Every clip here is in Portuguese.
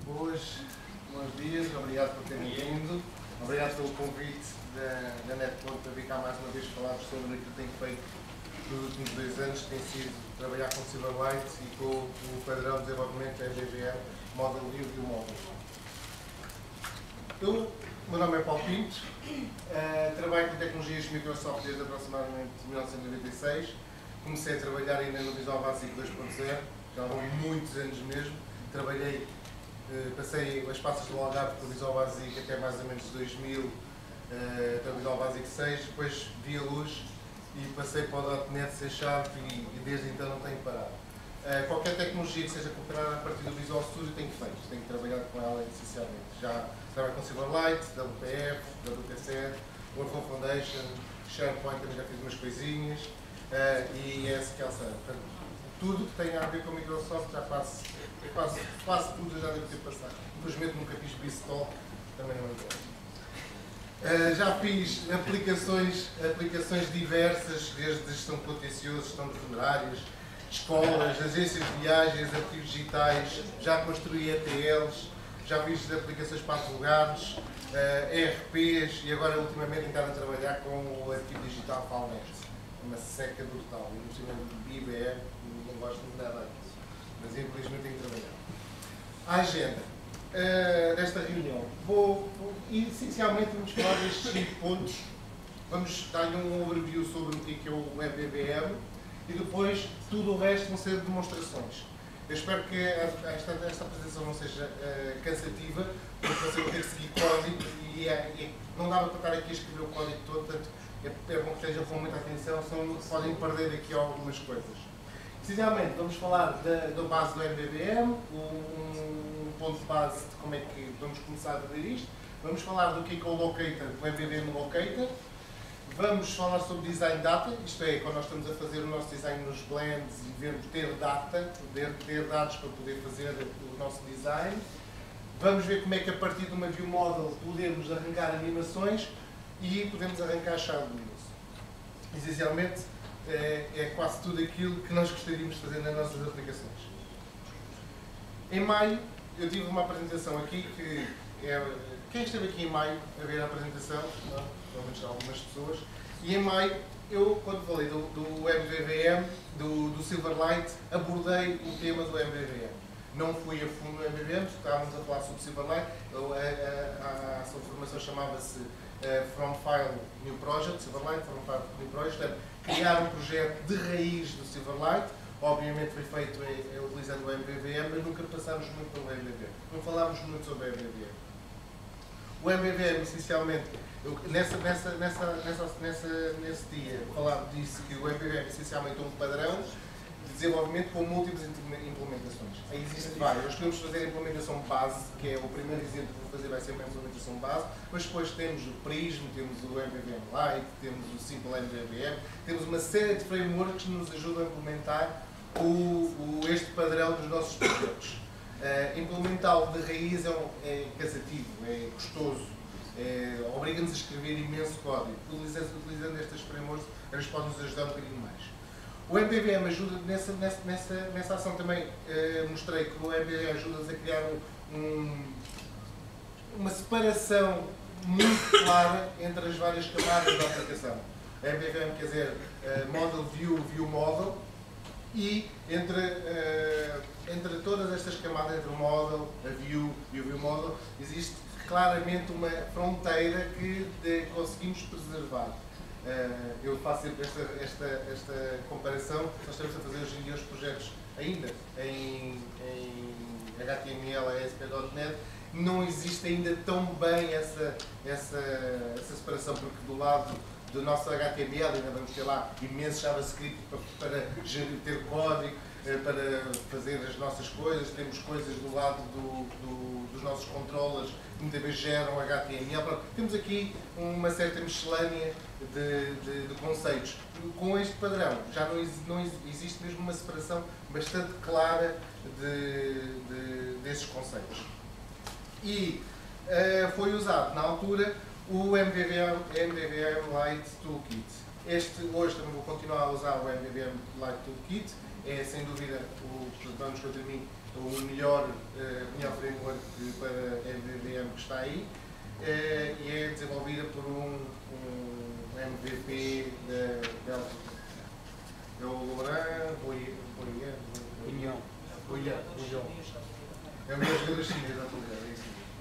Bons dias, obrigado por terem vindo, obrigado pelo convite da NetPoint para vir cá mais uma vez falar sobre aquilo que tenho feito nos últimos 2 anos, que tem sido trabalhar com Silverlight e com o padrão de desenvolvimento da EVVM, Model View e o Model. O meu nome é Paulo Pinto, trabalho com tecnologias Microsoft desde aproximadamente 1996, comecei a trabalhar ainda no Visual Basic 2.0, já há muitos anos mesmo, passei as passas do Algarve para o Visual Basic até mais ou menos 2000, até o Visual Basic 6, depois vi a luz e passei para o .NET C# e desde então não tenho parado. Qualquer tecnologia que seja cooperada a partir do Visual Studio tenho feito, tenho trabalhado com ela essencialmente. Já trabalho com Silverlight, WPF, WP7, Workflow Foundation, SharePoint também já fiz umas coisinhas e SQL Server. Portanto, tudo que tenha a ver com a Microsoft já quase tudo já deve ter passado. Infelizmente nunca fiz BizTalk, também não entendo. Já fiz aplicações diversas, desde gestão de contencioso, gestão de funerárias, escolas, agências de viagens, arquivos digitais, já construí ETLs, já fiz aplicações para advogados, ERPs e agora ultimamente estou a trabalhar com o arquivo digital Falnet. Uma seca brutal. Eu não sei de IBM, não gosto de nada disso, mas infelizmente tenho que trabalhar. A agenda desta reunião. Essencialmente vamos falar destes 5 pontos. Vamos dar-lhe um overview sobre o que é o EVVM e depois tudo o resto vão ser demonstrações. Eu espero que esta apresentação não seja cansativa, porque você vai ter que seguir código e não dava para estar aqui a escrever o código todo, portanto é bom que estejam com muita atenção, senão podem perder aqui algumas coisas. Essencialmente vamos falar da base do MVVM, um ponto de base de como é que vamos começar a ver isto. Vamos falar do que é o Locator, o MVVM Locator. Vamos falar sobre Design Data, isto é, quando nós estamos a fazer o nosso design nos blends e ter data, ter dados para poder fazer o nosso design. Vamos ver como é que a partir de uma View Model podemos arrancar animações e podemos arrancar shadows. Essencialmente é quase tudo aquilo que nós gostaríamos de fazer nas nossas aplicações. Em maio eu tive uma apresentação aqui que quem esteve aqui em maio a ver a apresentação, provavelmente algumas pessoas, e em maio eu, quando falei do MVVM, do Silverlight, abordei o tema do MVVM. Não fui a fundo no MVVM, estávamos a falar sobre Silverlight, a sua formação chamava-se From File New Project, Silverlight, From File New Project, portanto, criar um projeto de raiz do Silverlight, obviamente foi feito utilizando o MVVM, mas nunca passámos muito pelo MVVM, não falámos muito sobre o MVVM. O MVVM, essencialmente, nesse dia, disse que o MVVM é essencialmente um padrão de desenvolvimento com múltiplas implementações. Aí existem várias. Nós podemos fazer a implementação base, que é o primeiro exemplo que vou fazer, vai ser uma implementação base, mas depois temos o Prism, temos o MVVM Lite, temos o Simple MVVM, temos uma série de frameworks que nos ajudam a implementar este padrão dos nossos projetos. Implementá-lo de raiz é cansativo, é custoso, obriga-nos a escrever imenso código. Utilizando estas frameworks, eles podem nos ajudar um bocadinho mais. O MVVM ajuda nessa ação também. Mostrei que o MVVM ajuda-nos a criar uma separação muito clara entre as várias camadas da aplicação. O MVVM quer dizer Model View, View Model, e entre todas estas camadas, entre o Model, a View e o View Model, existe claramente uma fronteira que conseguimos preservar. Eu faço sempre esta comparação. Nós estamos a fazer hoje em dia os projetos ainda em HTML, ASP.NET, não existe ainda tão bem essa separação, porque do lado do nosso HTML ainda vamos ter lá imenso JavaScript para ter código, para fazer as nossas coisas, temos coisas do lado dos nossos controllers que muitas vezes geram HTML. Temos aqui uma certa miscelânea de conceitos. Com este padrão já não existe mesmo uma separação bastante clara desses conceitos. E foi usado na altura o MVVM Lite Toolkit. Hoje também vou continuar a usar o MVVM Lite Toolkit é sem dúvida, vamos contra mim, o melhor framework para MVVM que está aí, e é desenvolvida por um MVP da Bélgica. É o Laurent Bouillon. É o melhor jogador da China, exatamente.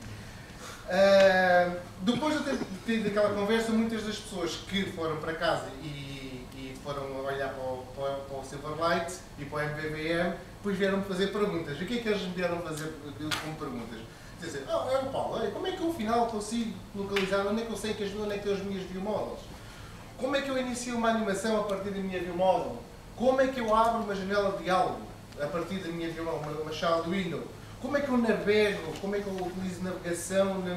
Depois de ter tido aquela conversa, muitas das pessoas que foram para casa e foram olhar para o Silverlight e para o MVVM, depois vieram-me fazer perguntas. E o que é que eles me vieram fazer como perguntas? Dizer, Paulo, como é que eu afinal consigo localizar, onde é que eu sei onde é que estão as minhas view models? Como é que eu inicio uma animação a partir da minha view model? Como é que eu abro uma janela de diálogo a partir da minha view model, uma sala do window? Como é que eu navego? Como é que eu utilizo navegação na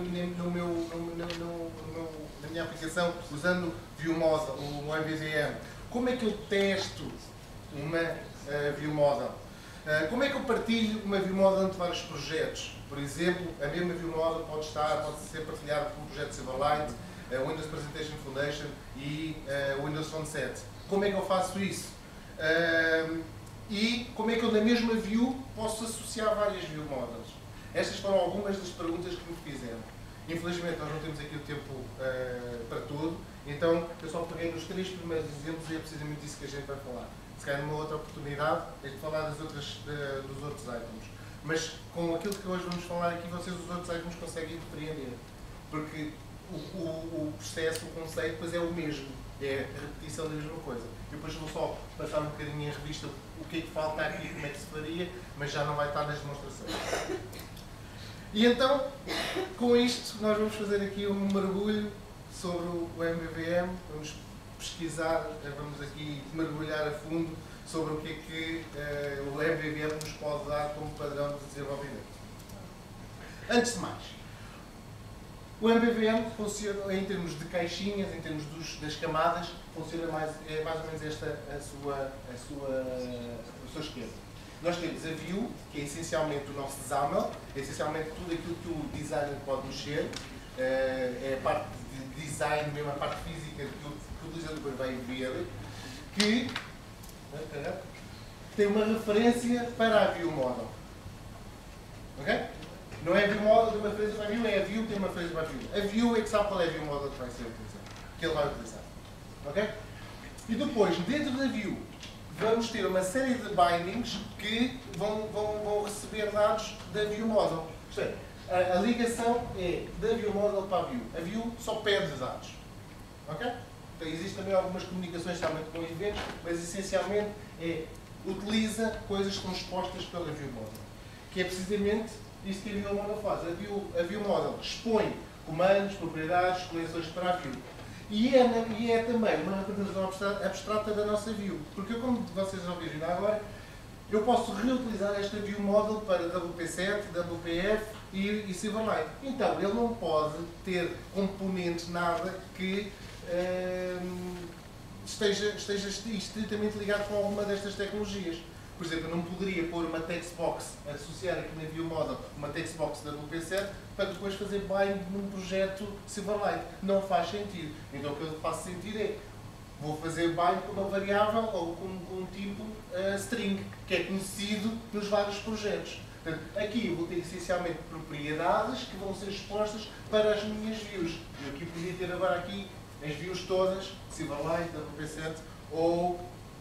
minha aplicação usando view model, o MVVM? Como é que eu testo uma view model? Como é que eu partilho uma view model entre vários projetos? Por exemplo, a mesma view model pode ser partilhada por um projeto Silverlight, Windows Presentation Foundation e Windows Phone 7. Como é que eu faço isso? E como é que eu na mesma view posso associar várias view models? Estas foram algumas das perguntas que me fizeram. Infelizmente nós não temos aqui o tempo para tudo, então eu só peguei nos 3 primeiros exemplos e é precisamente isso que a gente vai falar. Se calhar numa outra oportunidade é de falar dos outros items. Mas com aquilo que hoje vamos falar aqui, vocês os outros items conseguem compreender. Porque o processo, o conceito, depois é o mesmo. É a repetição da mesma coisa. Eu depois vou só passar um bocadinho em revista o que é que falta aqui, como é que se faria, mas já não vai estar nas demonstrações. E então, com isto, nós vamos fazer aqui um mergulho sobre o MVVM, vamos pesquisar, vamos aqui mergulhar a fundo sobre o que é que o MVVM nos pode dar como padrão de desenvolvimento. Antes de mais, o MVVM funciona em termos de caixinhas, em termos das camadas, funciona mais ou menos esta o seu esquema. Nós temos a view, que é essencialmente o nosso XAML, é essencialmente tudo aquilo que o designer pode mexer, é a parte de design, mesmo a parte física que o utilizador vai ver, que tem uma referência para a view model. Ok? Não é a view model de uma referência para a view, é a view tem uma referência para a view. A view é que sabe qual é a view model que vai ser utilizada, que ele vai utilizar. Ok? E depois, dentro da view, vamos ter uma série de bindings que vão receber dados da view model. Isto é, a ligação é da view model para a view. A view só perde dados. Ok? Então, existem também algumas comunicações, especialmente com eventos, mas essencialmente utiliza coisas que são expostas pela view model. Que é precisamente isso que a view model faz. A view model expõe comandos, propriedades, coleções para a view. E é também uma representação abstrata da nossa view. Porque eu, como vocês já viram agora, eu posso reutilizar esta view model para WP7, WPF e Silverlight. Então, ele não pode ter componente nada que esteja estritamente ligado com alguma destas tecnologias. Por exemplo, eu não poderia pôr uma textbox, associar aqui na view model uma textbox da WP7 para depois fazer bind num projeto Silverlight. Não faz sentido. Então o que faz sentido é, vou fazer bind com uma variável ou com um tipo string, que é conhecido nos vários projetos. Portanto, aqui eu vou ter essencialmente propriedades que vão ser expostas para as minhas views. Eu aqui podia ter agora aqui as views todas, Silverlight, WP7 ou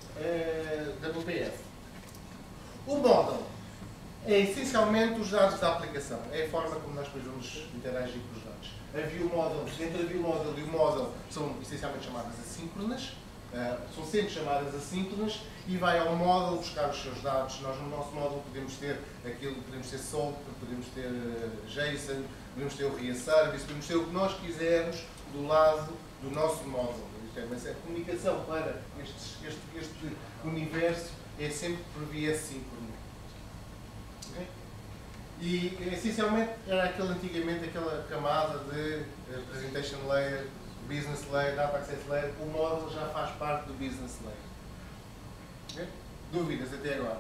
WPF. O model é essencialmente os dados da aplicação, é a forma como nós depois vamos interagir com os dados. A view model, entre a view model e o model, são essencialmente chamadas assíncronas, são sempre chamadas assíncronas, e vai ao model buscar os seus dados. Nós no nosso model podemos ter aquilo, podemos ter SOAP, podemos ter JSON, podemos ter o RIA Service, podemos ter o que nós quisermos do lado do nosso model. Mas a comunicação para este universo é sempre por via síncrona. Okay? E essencialmente era antigamente aquela camada de Presentation Layer, Business Layer, Data Access Layer. O model já faz parte do Business Layer. Okay? Dúvidas até agora?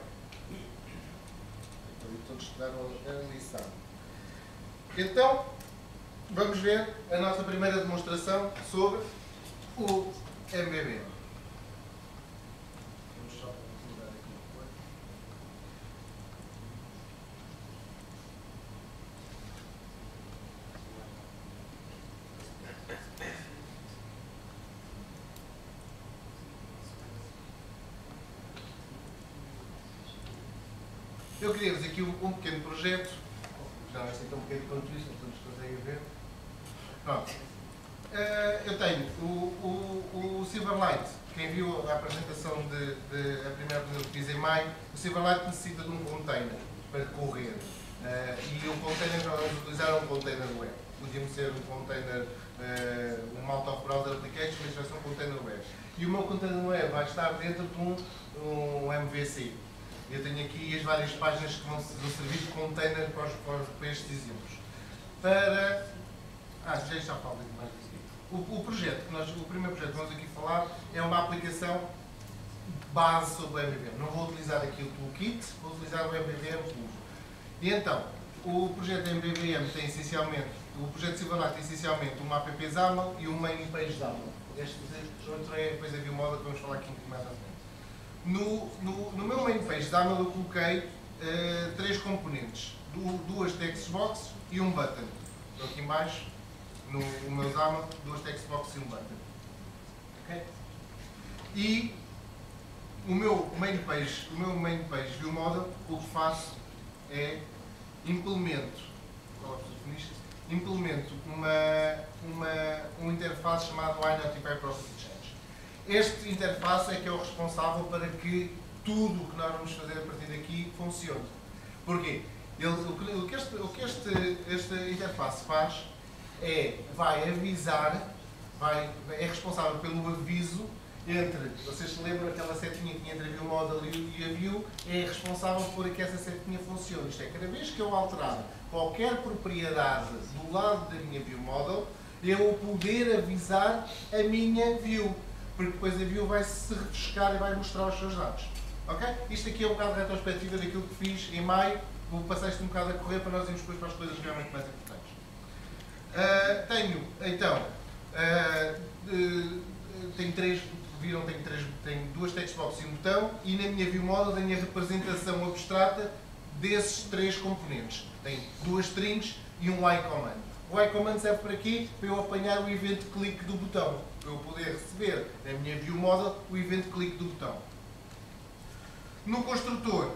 Todos estudaram a lição. Então, vamos ver a nossa primeira demonstração sobre o MVVM. Eu queria-vos aqui um pequeno projeto, já não é assim tão pequeno quanto isto, não todos conseguem ver. Pronto. Eu tenho o Silverlight. Quem viu a apresentação a primeira apresentação que fiz em maio, o Silverlight necessita de um container para correr. E o container, nós vamos utilizar um container web. Podíamos ser um container, um out-of-browser application, mas vai ser um container web. E o meu container web vai estar dentro de um MVC. Eu tenho aqui as várias páginas que vão servir de container para estes exemplos. Já está falta de mais disso. O primeiro projeto que vamos aqui falar é uma aplicação base sobre o MVVM. Não vou utilizar aqui o toolkit, vou utilizar o MVVM puro. E então, o projeto MVVM tem essencialmente, o projeto Silverlight tem essencialmente uma app XAML e um main page XAML. Este outro é depois a ViewModel que vamos falar aqui um pouco mais à frente. No meu main page XAML eu coloquei 3 componentes, 2 textboxes e um button. Estou aqui em baixo. No meu XAML, 2 textboxes e um button. Okay? E o meu main page ViewModel, o que faço é implemento uma interface chamada iNotify Process Change. Este interface é que é o responsável para que tudo o que nós vamos fazer a partir daqui funcione. Porquê? O que esta interface faz vai avisar, é responsável pelo aviso entre, vocês se lembram aquela setinha que tinha entre a ViewModel e a View, é responsável por que essa setinha funcione. Isto é, cada vez que eu alterar qualquer propriedade do lado da minha ViewModel, eu poder avisar a minha View, porque depois a View vai se refrescar e vai mostrar os seus dados. Ok? Isto aqui é um bocado de retrospectiva daquilo que fiz em maio, vou passar isto um bocado a correr para nós irmos depois para as coisas realmente mais importantes. Tenho 3, viram, tenho 2 textboxes e um botão, e na minha ViewModel tenho a representação abstrata desses 3 componentes. Tenho 2 strings e um iCommand. O iCommand serve para quê? Para eu apanhar o event click do botão, para eu poder receber na minha ViewModel o event click do botão. No construtor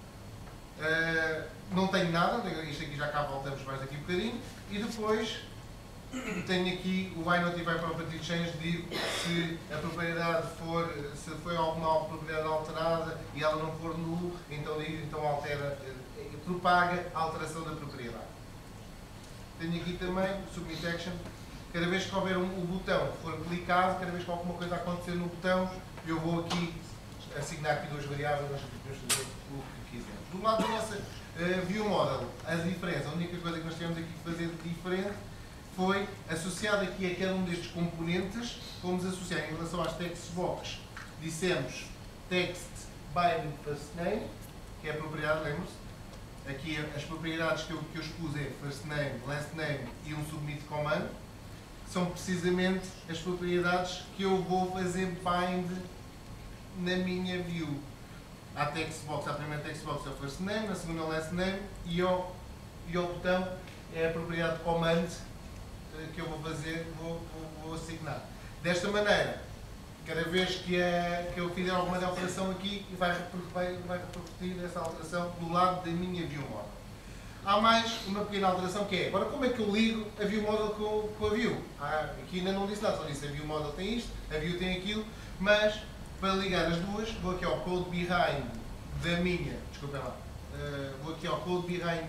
não tenho nada, isto aqui já cá voltamos mais aqui um bocadinho, e depois tenho aqui o iNotify Property Change, digo se a propriedade se foi alguma propriedade alterada e ela não for nulo, então propaga a alteração da propriedade. Tenho aqui também o Submit Action. Cada vez que houver o botão for clicado, cada vez que alguma coisa acontecer no botão, eu vou aqui assignar aqui 2 variáveis, nós podemos fazer o que quisermos. Do lado da nossa ViewModel, a diferença, a única coisa que nós tivemos aqui que fazer de diferente foi associado aqui a cada um destes componentes, fomos associar em relação às textbox, dissemos text by first name, que é a propriedade, lembram-se? Aqui as propriedades que eu expus é first name, last name e um submit command, que são precisamente as propriedades que eu vou fazer bind na minha view. A textbox, a primeira textbox é o first name, a segunda é o last name e o botão é a propriedade command que eu vou fazer, vou assignar. Desta maneira, cada vez que eu fizer alguma alteração aqui, vai repercutir essa alteração do lado da minha ViewModel. Há mais uma pequena alteração que é, agora como é que eu ligo a ViewModel com a View? Aqui ainda não disse nada, só disse a ViewModel tem isto, a View tem aquilo, mas para ligar as duas, vou aqui ao code behind da minha, desculpem lá, vou aqui ao code behind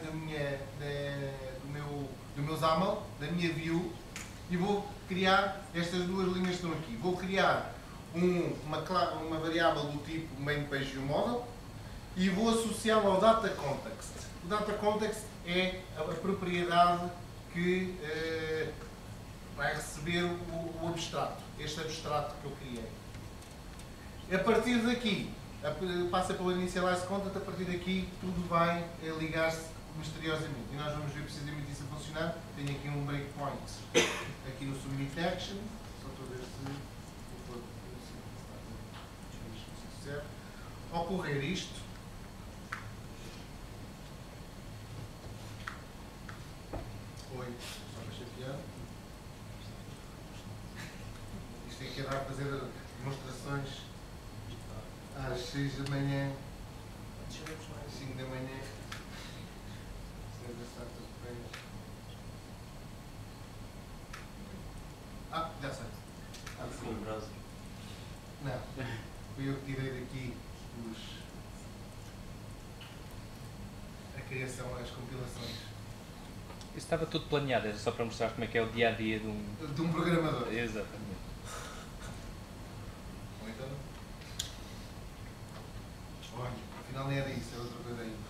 do meu XAML, da minha View, e vou criar estas 2 linhas que estão aqui. Vou criar uma variável do tipo main.page.viewModel e vou associá-la ao data context. O data context é a propriedade que vai receber o abstrato, este abstrato que eu criei. A partir daqui, passa pelo initialize content, a partir daqui tudo vai ligar-se misteriosamente. E nós vamos ver precisamente isso a funcionar. Tenho aqui um breakpoint aqui no Submit Action, só para ver se certo. Ocorrer isto, foi só para chatear. Isto aqui é dar a fazer demonstrações às 6 da manhã. 5 da manhã. Ah, já sei. Não. Fui eu que tirei daqui a criação, as compilações. Isso estava tudo planeado, era só para mostrar como é que é o dia-a-dia de um programador. Exatamente. Ou então não. Olha, afinal nem era isso, era outra coisa aí.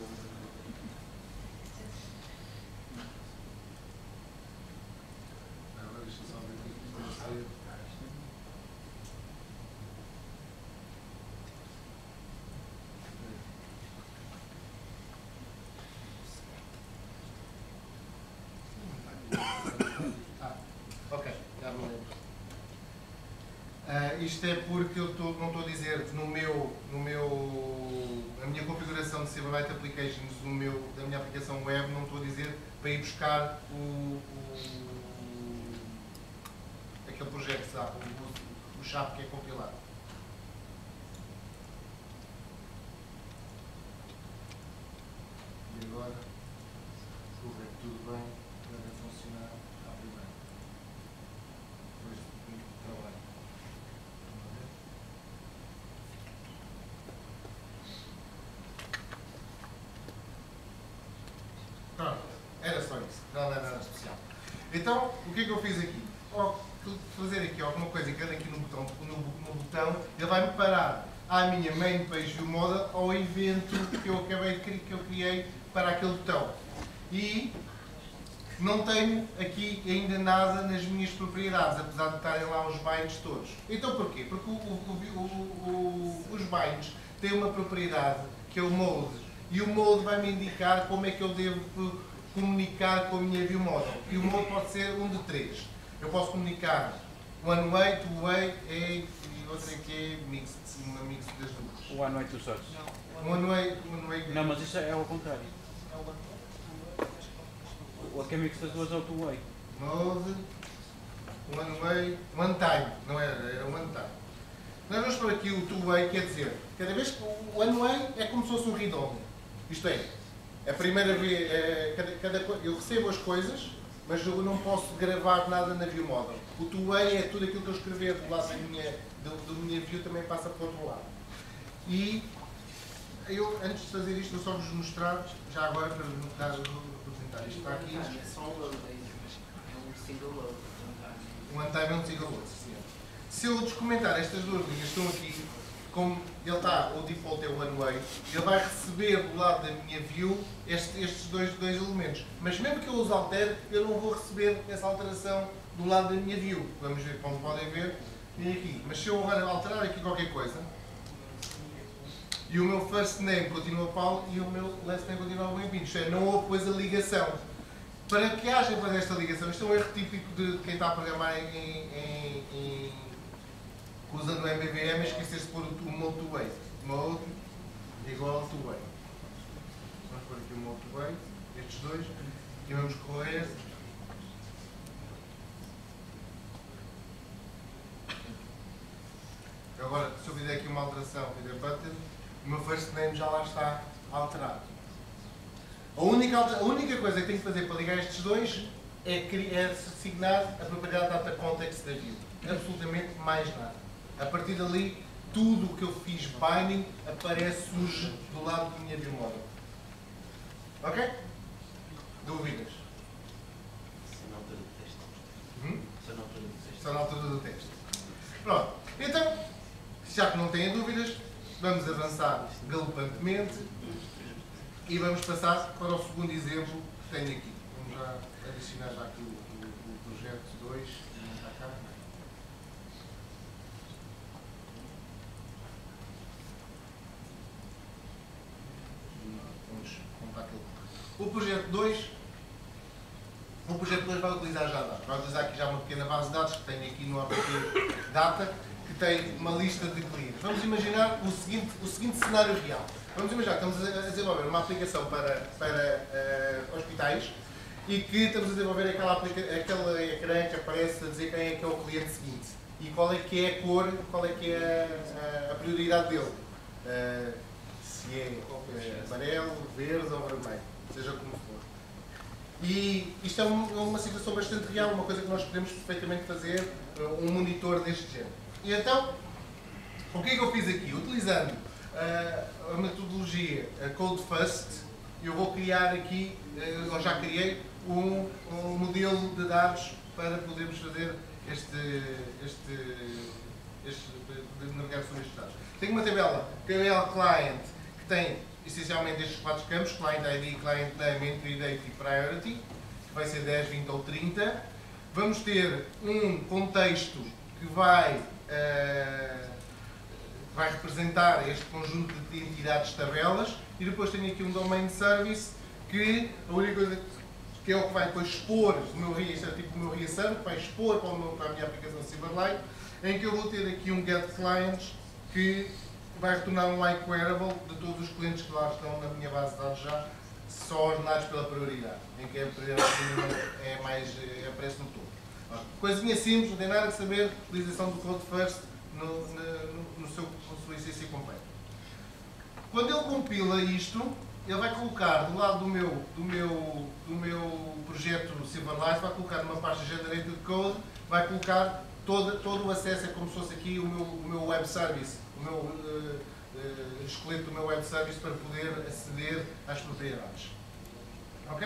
Agora deixa eu só ver o que isto deve ser. Ok, já me lembro. Isto é porque eu não estou a dizer na minha configuração de Silverlight Applications da minha aplicação web, não estou a dizer para ir buscar aquele projeto, sabe? O SHAP que é compilado. E agora, se correr tudo bem, deve funcionar à primeira. Depois de muito trabalho. Pronto, era só isso, não era nada especial. Então, o que é que eu fiz aqui? Ao fazer aqui alguma coisa e clicar aqui no botão, ele vai-me parar à minha main page view model, ao evento que eu criei para aquele botão. E não tenho aqui ainda nada nas minhas propriedades, apesar de estarem lá os bindings todos. Então porquê? Porque os bindings têm uma propriedade que é o mode. E o mode vai-me indicar como é que eu devo comunicar com a minha view model. E o mode pode ser um de 3. Eu posso comunicar one way, two way, e outra que é mixed, uma mix das duas. One way, two sources. One way. Não, mas isso é ao contrário. O que é mix das duas é o two way. Mode, one way, one time. Não era one time. Nós vamos por aqui o two way, quer dizer, cada vez que o one way é como se fosse um read-only. Isto é, a primeira vez, eu recebo as coisas, mas eu não posso gravar nada na view model. O two-way é tudo aquilo que eu escrever do lado da minha view também passa para o outro lado. E eu, antes de fazer isto, vou só vos mostrar, já agora para representar isto está aqui. É só um load, é um single load. One time é um single load, sim. Se eu descomentar estas duas linhas, estão aqui, como ele está, o default é one way, ele vai receber do lado da minha view estes dois elementos. Mas mesmo que eu os altere, eu não vou receber essa alteração do lado da minha view. Vamos ver, como podem ver, vem aqui. Mas se eu agora alterar aqui qualquer coisa, e o meu first name continua Paulo e o meu last name continua bem-vindo. Isto é, não houve depois a ligação. Para que haja depois esta ligação, isto é um erro típico de quem está a programar usando o MVVM, esquecer-se de pôr o mode to way. Mode igual to way. Vamos pôr aqui o mode to way, estes dois, e vamos correr. Agora, se eu fizer aqui uma alteração, fizer button, o meu first name já lá está alterado. A única coisa que tenho que fazer para ligar estes dois é assignar a propriedade data context da view. Absolutamente mais nada. A partir dali, tudo o que eu fiz binding aparece-nos do lado da minha view model. Ok? Dúvidas? Só na altura do texto. Pronto. Então, já que não têm dúvidas, vamos avançar galopantemente e vamos passar para o segundo exemplo que tenho aqui. Vamos já adicionar já aqui o projeto 2. Vamos montar aquele. O projeto 2 vai utilizar Java. Vai utilizar aqui já uma pequena base de dados que tenho aqui no APT Data, que tem uma lista de clientes. Vamos imaginar o seguinte cenário real. Vamos imaginar que estamos a desenvolver uma aplicação para hospitais e que estamos a desenvolver aquele ecrã que aparece a dizer quem é que é o cliente seguinte e qual é que é a cor, qual é que é a prioridade dele. se é amarelo, verde ou vermelho, seja como for. E isto é uma situação bastante real, uma coisa que nós podemos perfeitamente fazer, um monitor deste género. E então, o que é que eu fiz aqui? Utilizando a metodologia Code First, eu vou criar aqui, eu já criei, um modelo de dados para podermos fazer de navegar sobre estes dados. Tenho uma tabela client que tem essencialmente estes 4 campos, client ID, client name, entry date e priority, que vai ser 10, 20 ou 30. Vamos ter um contexto que vai representar este conjunto de entidades tabelas, e depois tenho aqui um domain service que a única coisa que é o que vai depois expor o meu RIA, isto é tipo o meu RIA server, que vai expor para a minha aplicação Silverlight, em que eu vou ter aqui um get clients que vai retornar um like queryable de todos os clientes que lá estão na minha base de dados já, só ordenados pela prioridade, em que a prioridade é mais, aparece no topo. Coisinha simples, não tem nada a saber, utilização do Code First na sua essência completa. Quando ele compila isto, ele vai colocar do lado do meu projeto Silverlight, vai colocar numa pasta Generated Code, vai colocar todo o acesso, é como se fosse aqui o meu web service, o meu esqueleto do meu web service para poder aceder às propriedades. Ok?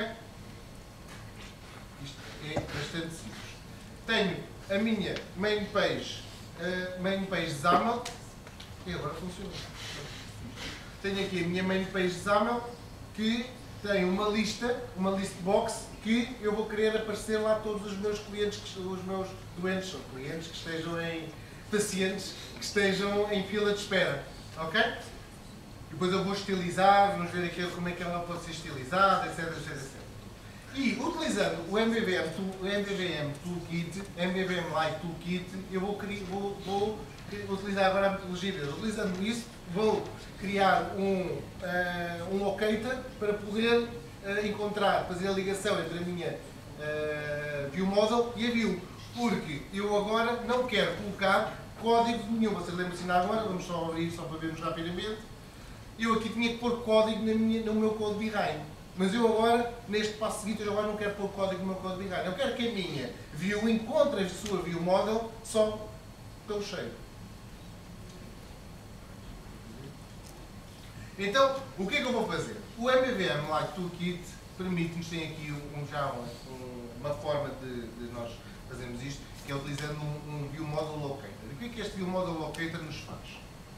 Isto é bastante simples. Tenho a minha main page XAML, e agora funciona. Tenho aqui a minha main page XAML que tem uma list box que eu vou querer aparecer lá todos os meus clientes, os meus doentes ou clientes que estejam pacientes que estejam em fila de espera. Ok? Depois eu vou estilizar, vamos ver aqui como é que ela pode ser estilizada, etc, etc, etc. E utilizando o MVVM Toolkit, MVVM Lite Toolkit, eu vou utilizar agora a metodologia dele. Utilizando isso, vou criar um locator para poder encontrar, fazer a ligação entre a minha view model e a view. Porque eu agora não quero colocar código nenhum. Vocês lembram-se ainda agora, vamos só abrir só para vermos rapidamente. Eu aqui tinha que pôr código no meu code behind. Mas eu agora, neste passo seguinte, eu agora não quero pôr código no meu code behind. Eu quero que a minha view encontre a sua view model só pelo cheiro. Então, o que é que eu vou fazer? O MVVM Lite Toolkit permite-nos, tem aqui uma forma de nós fazermos isto, que é utilizando um View Model Locator. E o que é que este View Model Locator nos faz?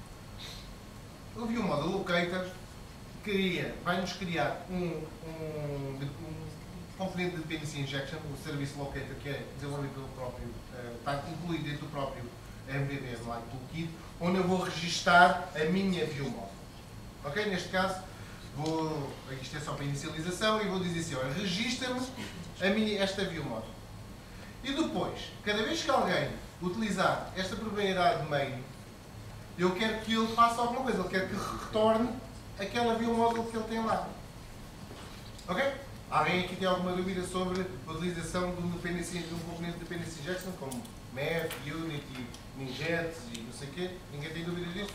O View Model Locator vai-nos criar um componente de Dependency Injection, o Service Locator, que é desenvolvido pelo próprio, está incluído dentro do próprio MVVM Lite Toolkit, onde eu vou registar a minha View Model. Ok? Neste caso, isto é só para inicialização e vou dizer assim, olha, registra-me esta view model. E depois, cada vez que alguém utilizar esta propriedade main, eu quero que ele faça alguma coisa, eu quero que retorne aquela view model que ele tem lá. Ok? Alguém aqui tem alguma dúvida sobre a utilização de um componente de Dependency Injection, como Math, Unity, Ninjet e não sei o quê? Ninguém tem dúvida disso?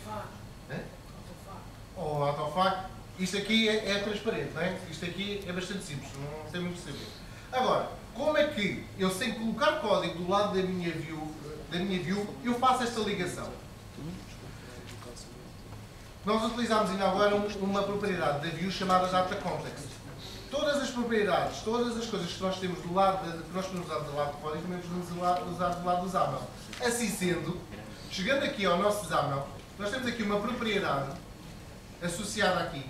Ou Autofac, isto aqui é transparente, não é? Isto aqui é bastante simples, não tem muito a saber. Agora, como é que eu, sem colocar código do lado da minha view, eu faço esta ligação? Nós utilizamos ainda agora uma propriedade da view chamada Data Context. Todas as propriedades, todas as coisas que nós temos do lado, que nós podemos usar do lado do código, também podemos usar do lado do XAML. Assim sendo, chegando aqui ao nosso XAML, nós temos aqui uma propriedade associada aqui,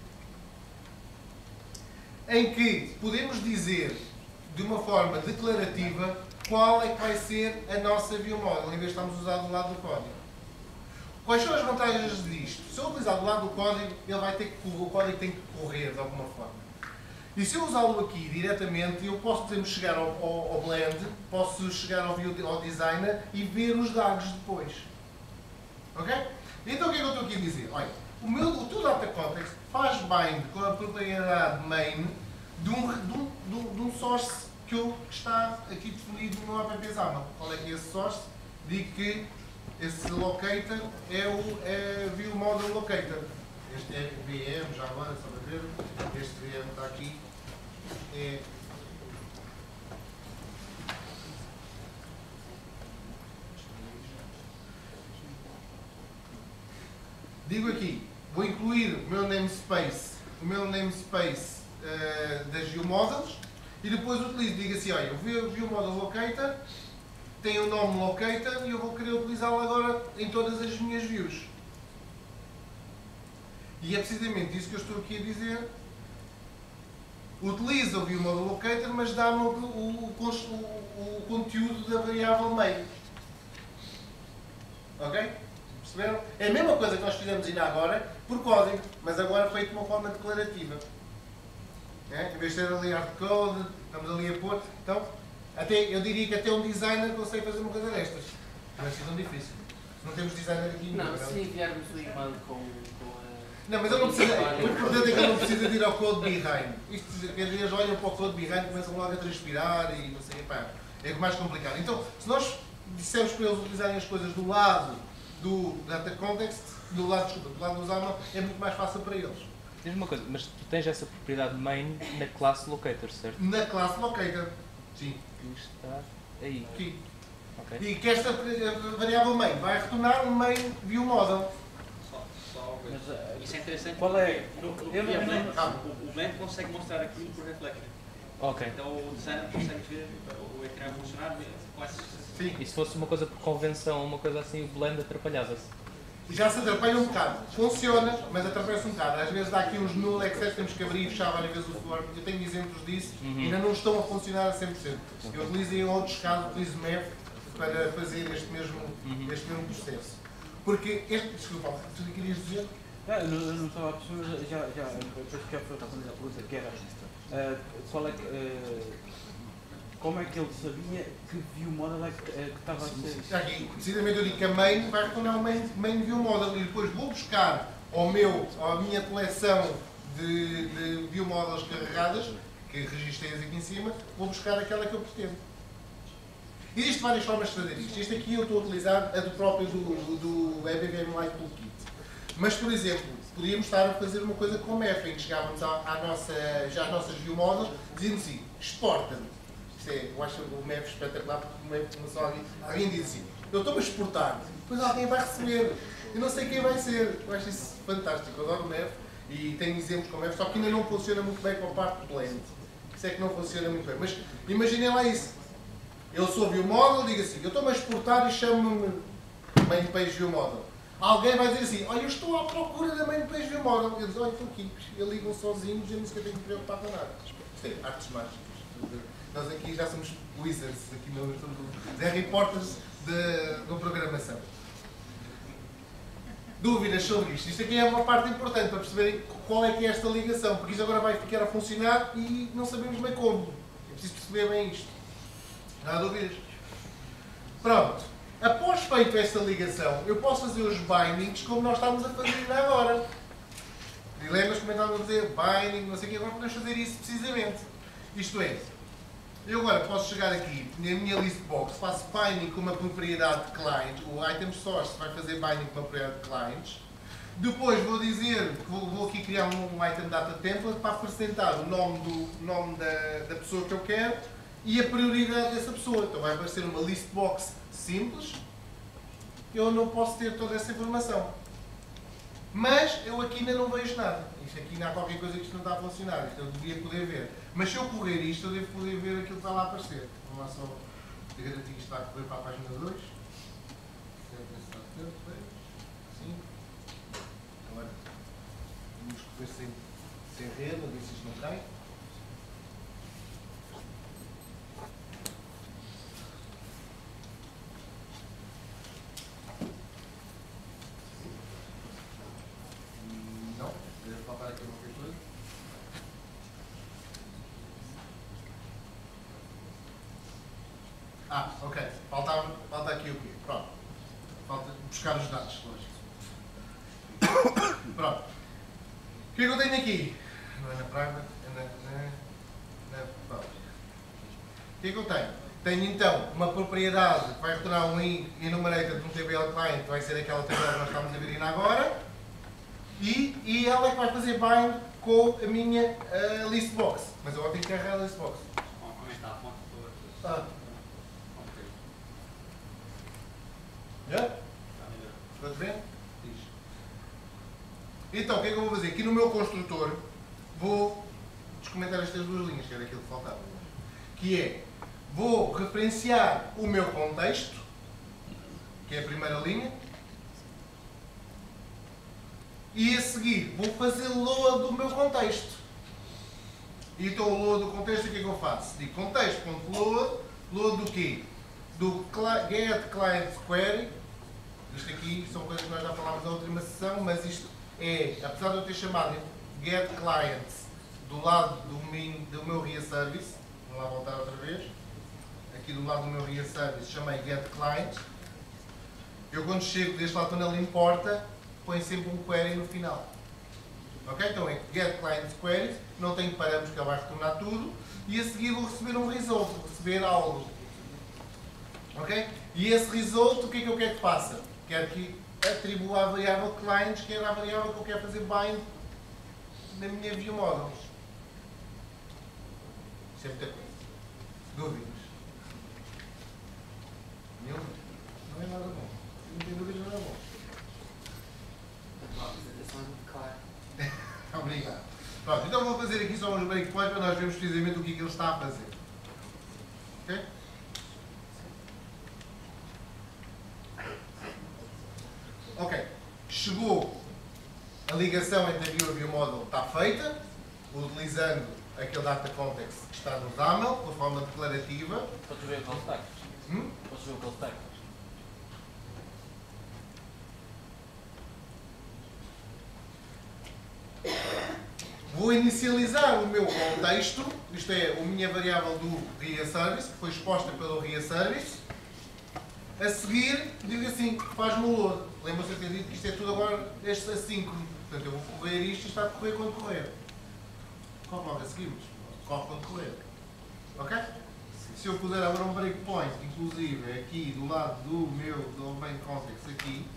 em que podemos dizer de uma forma declarativa qual é que vai ser a nossa view model, em vez de estarmos a usar do lado do código. Quais são as vantagens disto? Se eu utilizar do lado do código, o código tem que correr de alguma forma. E se eu usá-lo aqui diretamente, eu posso, por exemplo, chegar ao Blend, posso chegar ao Designer e ver os dados depois. Ok? Então o que é que eu estou aqui a dizer? Olha, o teu Data Context faz bind com a propriedade main de um source que está aqui definido no meu app XAML. Qual é que é esse source? Digo que esse locator é o View Model Locator. Este é VM, já agora, só para ver. Este VM está aqui. É. Digo aqui, vou incluir o meu namespace das ViewModels e depois utilizo, digo assim, olha, o ViewModel Locator tem o nome Locator e eu vou querer utilizá-lo agora em todas as minhas views. E é precisamente isso que eu estou aqui a dizer. Utiliza o ViewModel Locator, mas dá-me o conteúdo da variável main. Ok? Perceberam? É a mesma coisa que nós fizemos ainda agora, por código, mas agora feito de uma forma declarativa. É? Em vez de ser ali hardcode, estamos ali a pôr. Então, eu diria que até um designer consegue fazer uma coisa destas. Não é assim tão difícil. Não temos designer aqui. Não, se enviarmos o e-mail com a... Não, mas eu não preciso. O importante é que eu não preciso de ir ao code behind. Isto, eles olham para o code behind e começam logo a transpirar e não sei, pá, é mais complicado. Então, se nós dissermos para eles utilizarem as coisas do lado do Data Context, do lado do XAML, é muito mais fácil para eles. Diz-me uma coisa, mas tu tens essa propriedade main na classe locator, certo? Na classe Locator, sim. Que está aí. Aqui. Ok. E que esta variável main vai retornar um main ViewModel. Mas, Isso é interessante. qual é? No Eu não- Blend, Ah. o Blend consegue mostrar aquilo por reflection. Ok. Então o designer consegue ver o ecrã funcionar com essas. Sim. E se fosse uma coisa por convenção, uma coisa assim, o blend atrapalhava-se? E já se atrapalha um bocado. Funciona, mas atrapalha-se um bocado. Às vezes dá aqui uns null access, temos que abrir e fechar várias vezes o form. Eu tenho exemplos disso e ainda não estão a funcionar a 100%. Eu utilizo em outros casos, utilizo MEF para fazer este mesmo processo. Porque este... Desculpa, tu querias dizer? Eu não estava a perceber, mas já depois que já foi respondida a pergunta, que era qual é que, como é que ele sabia que ViewModel é que estava a ser? Já aqui, precisamente eu digo que a main vai retornar o main ViewModel e depois vou buscar à minha coleção de ViewModels carregadas, que registrei aqui em cima, vou buscar aquela que eu pretendo. Existem várias formas de fazer isto. Este aqui eu estou a utilizar a do próprio do EBVM Lite Toolkit. Mas, por exemplo, podíamos estar a fazer uma coisa com o MEF, em que chegávamos às nossas ViewModels, dizendo assim, exporta-me. Eu acho o MEF espetacular, porque o MEF começou alguém diz assim, eu estou-me a exportar, depois alguém vai receber, eu não sei quem vai ser. Eu acho isso fantástico, eu adoro o MEF e tenho exemplos com o MEF, só que ainda não funciona muito bem com a parte do blend. Isso é que não funciona muito bem, mas imaginem lá isso. Eu sou ViewModel, digo assim, eu estou-me a exportar e chamo-me Main Page ViewModel. Alguém vai dizer assim, olha, eu estou à procura da Main Page ViewModel. Eu digo, olha, estou aqui, eles ligam sozinhos e eu nem sequer tenho que me preocupar com nada. Isto é, artes mágicas. Nós aqui já somos wizards, aqui no Harry Potters da programação. Dúvidas sobre isto? Isto aqui é uma parte importante para perceberem qual é que é esta ligação, porque isto agora vai ficar a funcionar e não sabemos bem como. É preciso perceber bem isto. Não há dúvidas? Pronto. Após feito esta ligação, eu posso fazer os bindings como nós estamos a fazer ainda agora. E lembras como estávamos a dizer binding, não sei o que, agora podemos fazer isso precisamente. Isto é, eu agora posso chegar aqui na minha list box, faço binding com uma propriedade de client, o item source vai fazer binding com uma propriedade de clients. Depois vou dizer que vou aqui criar um item data template para apresentar o nome da pessoa que eu quero e a prioridade dessa pessoa. Então vai aparecer uma list box simples, eu não posso ter toda essa informação. Mas eu aqui ainda não vejo nada. Isto aqui ainda há qualquer coisa que isto não está a funcionar. Isto eu devia poder ver. Mas se eu correr isto, eu devo poder ver aquilo que está lá a aparecer. Vamos lá só garantir que isto está a correr para a página 2. Sim. Agora vamos correr sem rede, a ver se isto não cai. Não, deve faltar aqui qualquer coisa. Ah, ok. Falta aqui o quê? Pronto. Falta buscar os dados, lógico. Pronto. O que é que eu tenho aqui? Não é na private, é na public. O que é que eu tenho? Tenho então uma propriedade que vai retornar um enumerator de um TBL client, que vai ser aquela tabela que nós estamos a ver ainda agora. E ela é que vai fazer bind com a minha listbox. Mas eu agora tenho que carregar a listbox. Onde está a fonte toda? Tá. Ok. Já? Está melhor. Estás bem? Diz. Então, o que é que eu vou fazer? Aqui no meu construtor, vou descomentar estas duas linhas, que era aquilo que faltava. Que é, vou referenciar o meu contexto, que é a primeira linha, e a seguir vou fazer load do meu contexto. E então o load do contexto, o que é que eu faço? Digo contexto.load, load do quê? Do get client query. Isto aqui são coisas que nós já falámos na última sessão, mas isto é, apesar de eu ter chamado get clients do lado do meu RIA service, vamos lá voltar outra vez, aqui do lado do meu RIA service chamei get client, eu quando chego deste lado quando ele importa, põe sempre um query no final. Ok? Então é get client query, não tenho parâmetros que ele vai retornar tudo, e a seguir vou receber um result, vou receber algo. Ok? E esse result, o que é que eu quero que faça? Quero que atribua à variável clients, que era a variável que eu quero fazer bind na minha view model. Isto é muita coisa. Dúvidas? Nenhuma? Não é nada bom. Se não tem dúvidas, não é bom. A apresentação é muito clara. Obrigado. Pronto, então vou fazer aqui só uns breakpoints para nós vermos precisamente o que é que ele está a fazer. Ok? Ok. Chegou a ligação entre a view e a view model está feita, utilizando aquele data context que está no XAML, de forma declarativa. Podes ver o call stack. Podes ver o call stack. Vou inicializar o meu contexto, isto é, a minha variável do RIA Service, que foi exposta pelo RIA Service. A seguir, digo assim, faz-me o load. Lembra-se de ter dito que isto é tudo agora este assíncrono. Portanto, eu vou correr isto e está a correr quando correr. Corre logo a seguir, mas corre quando correr. Ok? Se eu puder agora um breakpoint, inclusive aqui do lado do meu domain context aqui,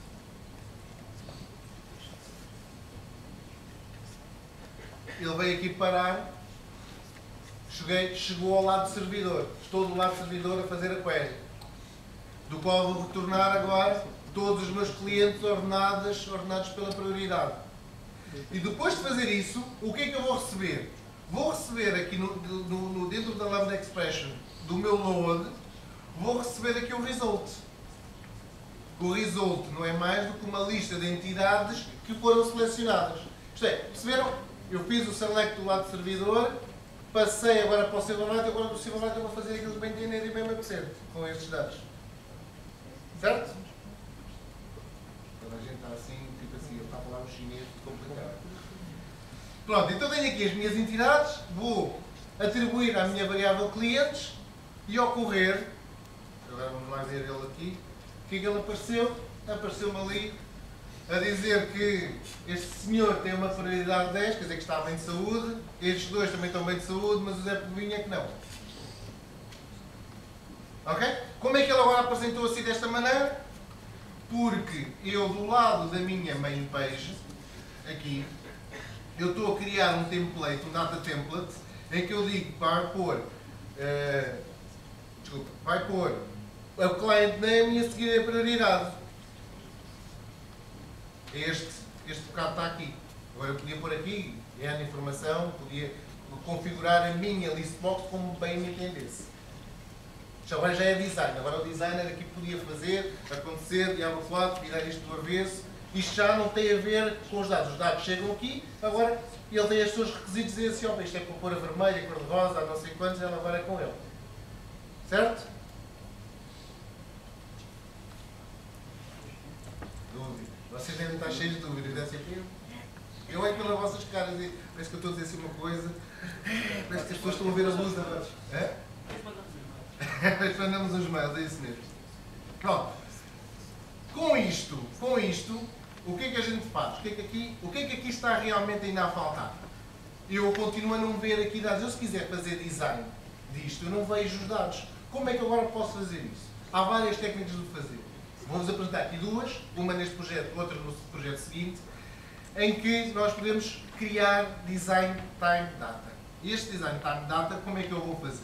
ele veio aqui parar, chegou ao lado do servidor. Estou do lado do servidor a fazer a query, do qual vou retornar agora todos os meus clientes ordenados pela prioridade. E depois de fazer isso, o que é que eu vou receber? Vou receber aqui dentro da Lambda Expression do meu load, vou receber aqui o result. O result não é mais do que uma lista de entidades que foram selecionadas. Isto é, perceberam? Eu fiz o select do lado do servidor, passei agora para o Silverlight, agora do Silverlight eu vou fazer aquilo que bem entender e bem me apetecer com estes dados. Certo? Toda a gente está assim, tipo assim, ele está a falar um chinês complicado. Pronto, então tenho aqui as minhas entidades, vou atribuir à minha variável clientes e ao correr, agora vamos lá ver ele aqui, o que é que ele apareceu? Apareceu-me ali a dizer que este senhor tem uma prioridade 10, quer dizer que está bem de saúde, estes dois também estão bem de saúde, mas o Zé Povinho é que não. Ok? Como é que ele agora apresentou assim desta maneira? Porque eu do lado da minha main page, aqui, eu estou a criar um template, um data template, em que eu digo que vai pôr, vai pôr o client name e a seguir a prioridade. Este bocado está aqui. Agora eu podia pôr aqui, a informação, podia configurar a minha listbox como bem me entendesse. Isto agora já é design. Agora o designer aqui podia fazer, acontecer, diabo 4, virar isto do avesso. Isto já não tem a ver com os dados. Os dados chegam aqui, agora ele tem os seus requisitos e diz assim, oh, isto é para pôr a vermelha, a cor-de-rosa, a não sei quantos, ela agora é com ele. Certo? Dúvida. Vocês devem estar cheios de dúvidas, deve ser eu é que pelas vossas caras, parece que eu estou a dizer assim uma coisa, parece que as pessoas estão a ver a luz agora. É? Respondemos os mails, é isso mesmo. Pronto. Com isto, o que é que a gente faz? O que é que aqui está realmente ainda a faltar? Eu continuo a não ver aqui dados. Eu se quiser fazer design disto, eu não vejo os dados. Como é que eu agora posso fazer isso? Há várias técnicas de fazer. Vou-vos apresentar aqui duas, uma neste projeto, outra no projeto seguinte, em que nós podemos criar design time data. E este design time data, como é que eu vou fazer?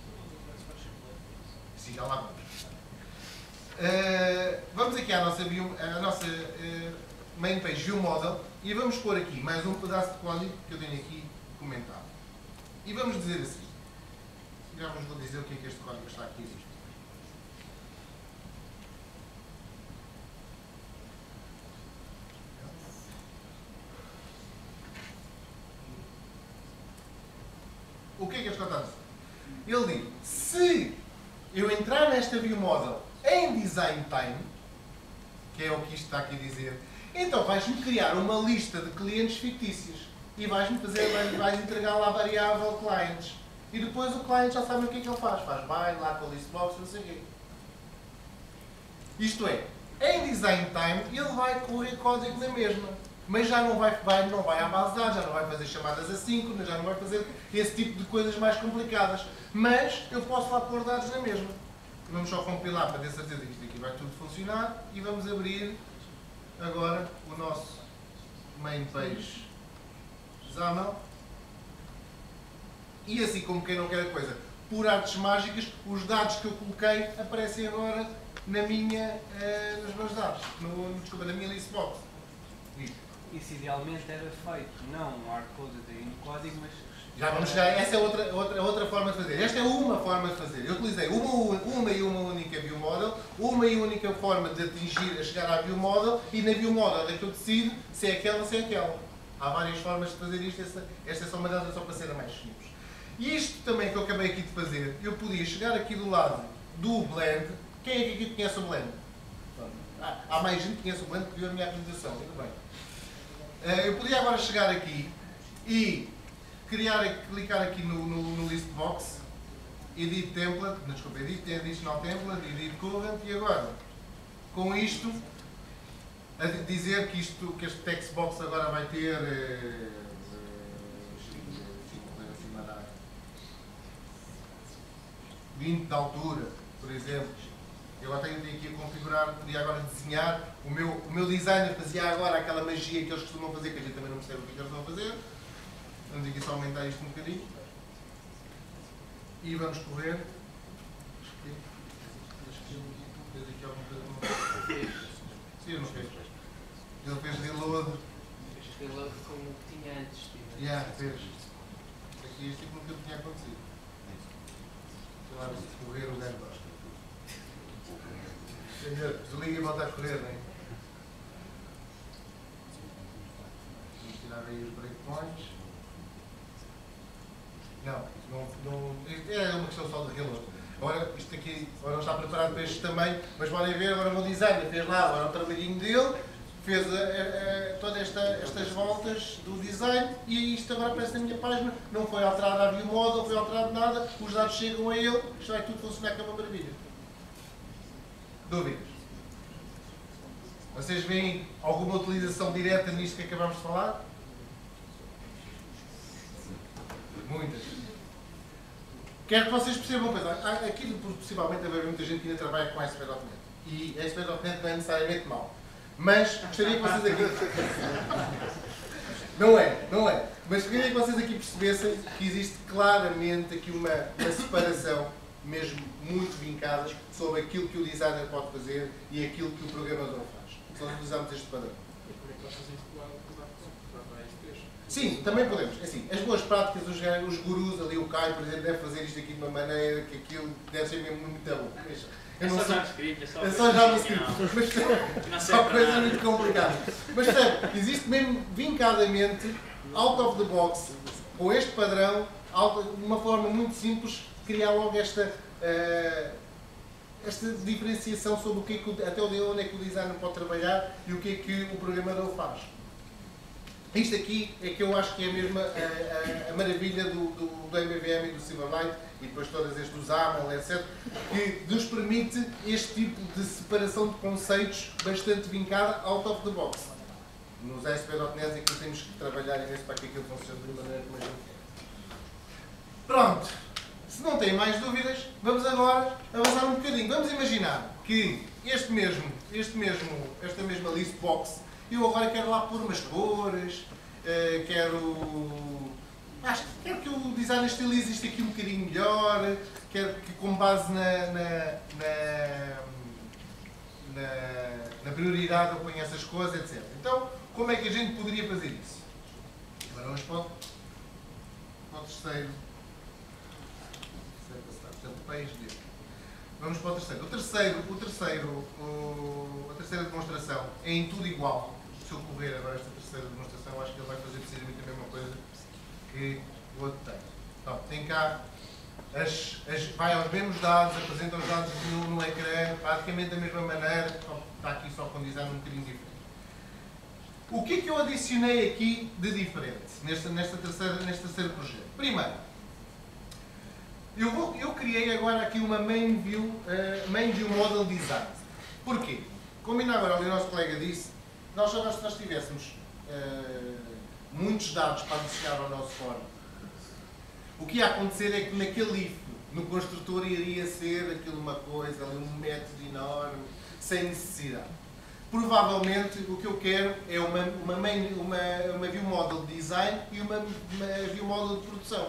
Sim, já lá vamos. Vamos aqui à nossa main page view model e vamos pôr aqui mais um pedaço de código que eu tenho aqui comentado. E vamos dizer assim. Já vos vou dizer o que é que este código está aqui existe. O que é que este código está a dizer? Ele diz, se eu entrar nesta view model em design time, que é o que isto está aqui a dizer, então vais-me criar uma lista de clientes fictícios e vais entregar lá a variável clients. E depois o cliente já sabe o que é que ele faz. Faz by, lá com a listbox, não sei o quê. Isto é, em design time ele vai correr código na mesma. Mas já não vai à base de dados, já não vai fazer chamadas assíncronas, já não vai fazer esse tipo de coisas mais complicadas. Mas eu posso lá pôr dados na mesma. Vamos só compilar para ter certeza que isto aqui vai tudo funcionar e vamos abrir agora o nosso main page XAML. E assim como quem não quer a coisa, por artes mágicas, os dados que eu coloquei aparecem agora nos meus dados, na minha listbox. Isso idealmente era feito, não hard-coded aí no código, mas... Já vamos chegar, essa é outra forma de fazer. Esta é uma forma de fazer. Eu utilizei uma e uma única view model, uma e única forma de a chegar à view model, e na view model é que eu decido se é aquela ou se é aquela. Há várias formas de fazer isto, esta é só uma delas, só para ser a mais simples. E isto também que eu acabei aqui de fazer, eu podia chegar aqui do lado do blend. Quem é que aqui conhece o blend? Há mais gente que conhece o blend que viu a minha apresentação, muito bem. Eu podia agora chegar aqui e clicar aqui no listbox, edit template, desculpa, edit additional template, edit current, e agora, com isto, a dizer que este text box agora vai ter 20 de altura, por exemplo. Eu agora tenho aqui a configurar, podia agora desenhar, o meu designer fazia agora aquela magia que eles costumam fazer, que a gente também não percebe o que eles vão fazer. Vamos aqui só aumentar isto um bocadinho. E vamos correr. Fez aqui alguma coisa. Sim, eu não fez. Ele fez reload. Fez reload como o que tinha antes. Fez. Aqui isto nunca tinha acontecido. Sei lá, se correr o gajo gosta. Desliga e volta a correr, não é? Vamos tirar aí os breakpoints. Não, é uma questão só de reload. Agora, isto aqui agora não está preparado para este também, mas podem ver, agora o meu designer fez lá agora um trabalhinho dele, fez todas estas voltas do design e isto agora aparece na minha página. Não foi alterado a view model, não foi alterado nada, os dados chegam a ele, isto vai tudo funcionar como uma maravilha. Dúvidas? Vocês veem alguma utilização direta nisto que acabamos de falar? Muitas. Quero que vocês percebam uma coisa. Aqui possivelmente vai haver muita gente que ainda trabalha com ASP.NET. E ASP.NET não é necessariamente mau. Mas gostaria que vocês aqui... Não é. Mas gostaria que vocês aqui percebessem que existe claramente aqui uma separação mesmo muito vincada sobre aquilo que o designer pode fazer e aquilo que o programador faz. Se nós utilizarmos este padrão. Sim, também podemos. Assim, as boas práticas, os gurus ali, o Caio, por exemplo, deve fazer isto aqui de uma maneira que aquilo deve ser mesmo muito bom. É só JavaScript, é só JavaScript. Mas só coisa muito complicada. Mas sabe, existe mesmo vincadamente, out of the box, com este padrão, de uma forma muito simples, criar logo esta diferenciação sobre o que é que, até onde é que o designer pode trabalhar e o que é que o programador faz. Isto aqui é que eu acho que é mesmo a maravilha do MVVM e do Silverlight e depois todas estas do XAML, etc., que nos permite este tipo de separação de conceitos bastante vincada out of the box. Nos ASP.NET é que temos que trabalhar imenso para que aquilo funcione de uma maneira como a gente quer. Pronto. Se não têm mais dúvidas, vamos agora avançar um bocadinho. Vamos imaginar que esta mesma listbox eu agora quero lá pôr umas cores, quero que o design estilize isto aqui um bocadinho melhor, quero que com base na prioridade eu ponha essas coisas, etc. Então, como é que a gente poderia fazer isso? Agora vamos para o terceiro. Vamos para o terceiro. A terceira demonstração é em tudo igual. Se eu correr agora esta terceira demonstração, acho que ele vai fazer precisamente a mesma coisa que o outro tem. Então, tem cá, vai aos mesmos dados, apresenta os dados no ecrã, praticamente da mesma maneira, está aqui só com design um bocadinho diferente. O que é que eu adicionei aqui de diferente neste terceiro projeto? Primeiro, eu criei agora aqui uma main view model design. Porquê? Como ainda agora o nosso colega disse, se nós tivéssemos muitos dados para adicionar ao nosso fórum, o que ia acontecer é que naquele if, no construtor, iria ser aquilo uma coisa, ali um método enorme, sem necessidade. Provavelmente o que eu quero é uma view model de design e uma view model de produção.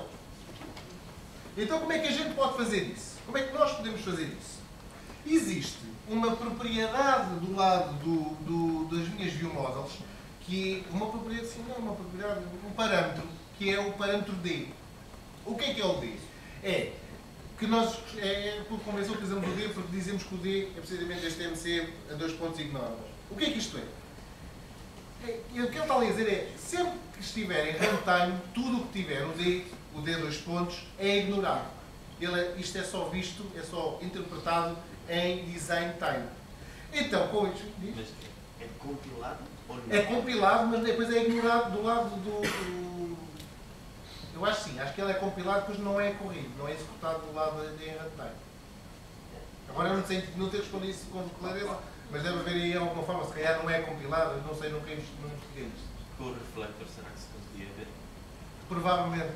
Então como é que a gente pode fazer isso? Como é que nós podemos fazer isso? Existe uma propriedade do lado das minhas view models, que é uma propriedade, sim, não, uma propriedade, um parâmetro, que é o parâmetro D. O que é o D? É que nós, por convenção, utilizamos o D porque dizemos que o D é precisamente este MC a 2 pontos ignorados. O que é que isto é? O que ele está a dizer é, sempre que estiver em runtime, tudo o que tiver o D 2 pontos, é ignorado. Isto é só visto, é só interpretado em design time. Então, com isto... Mas é compilado ou não? É compilado, mas depois é ignorado do lado do... Eu acho que sim, acho que ele é compilado, depois não é corrido, não é executado do lado de runtime. Agora eu não sei responder isso com clareza, mas deve haver aí alguma forma, se calhar não é compilado, eu não sei, nunca investiguei isso. Com o reflector, será que se conseguia ver? Provavelmente.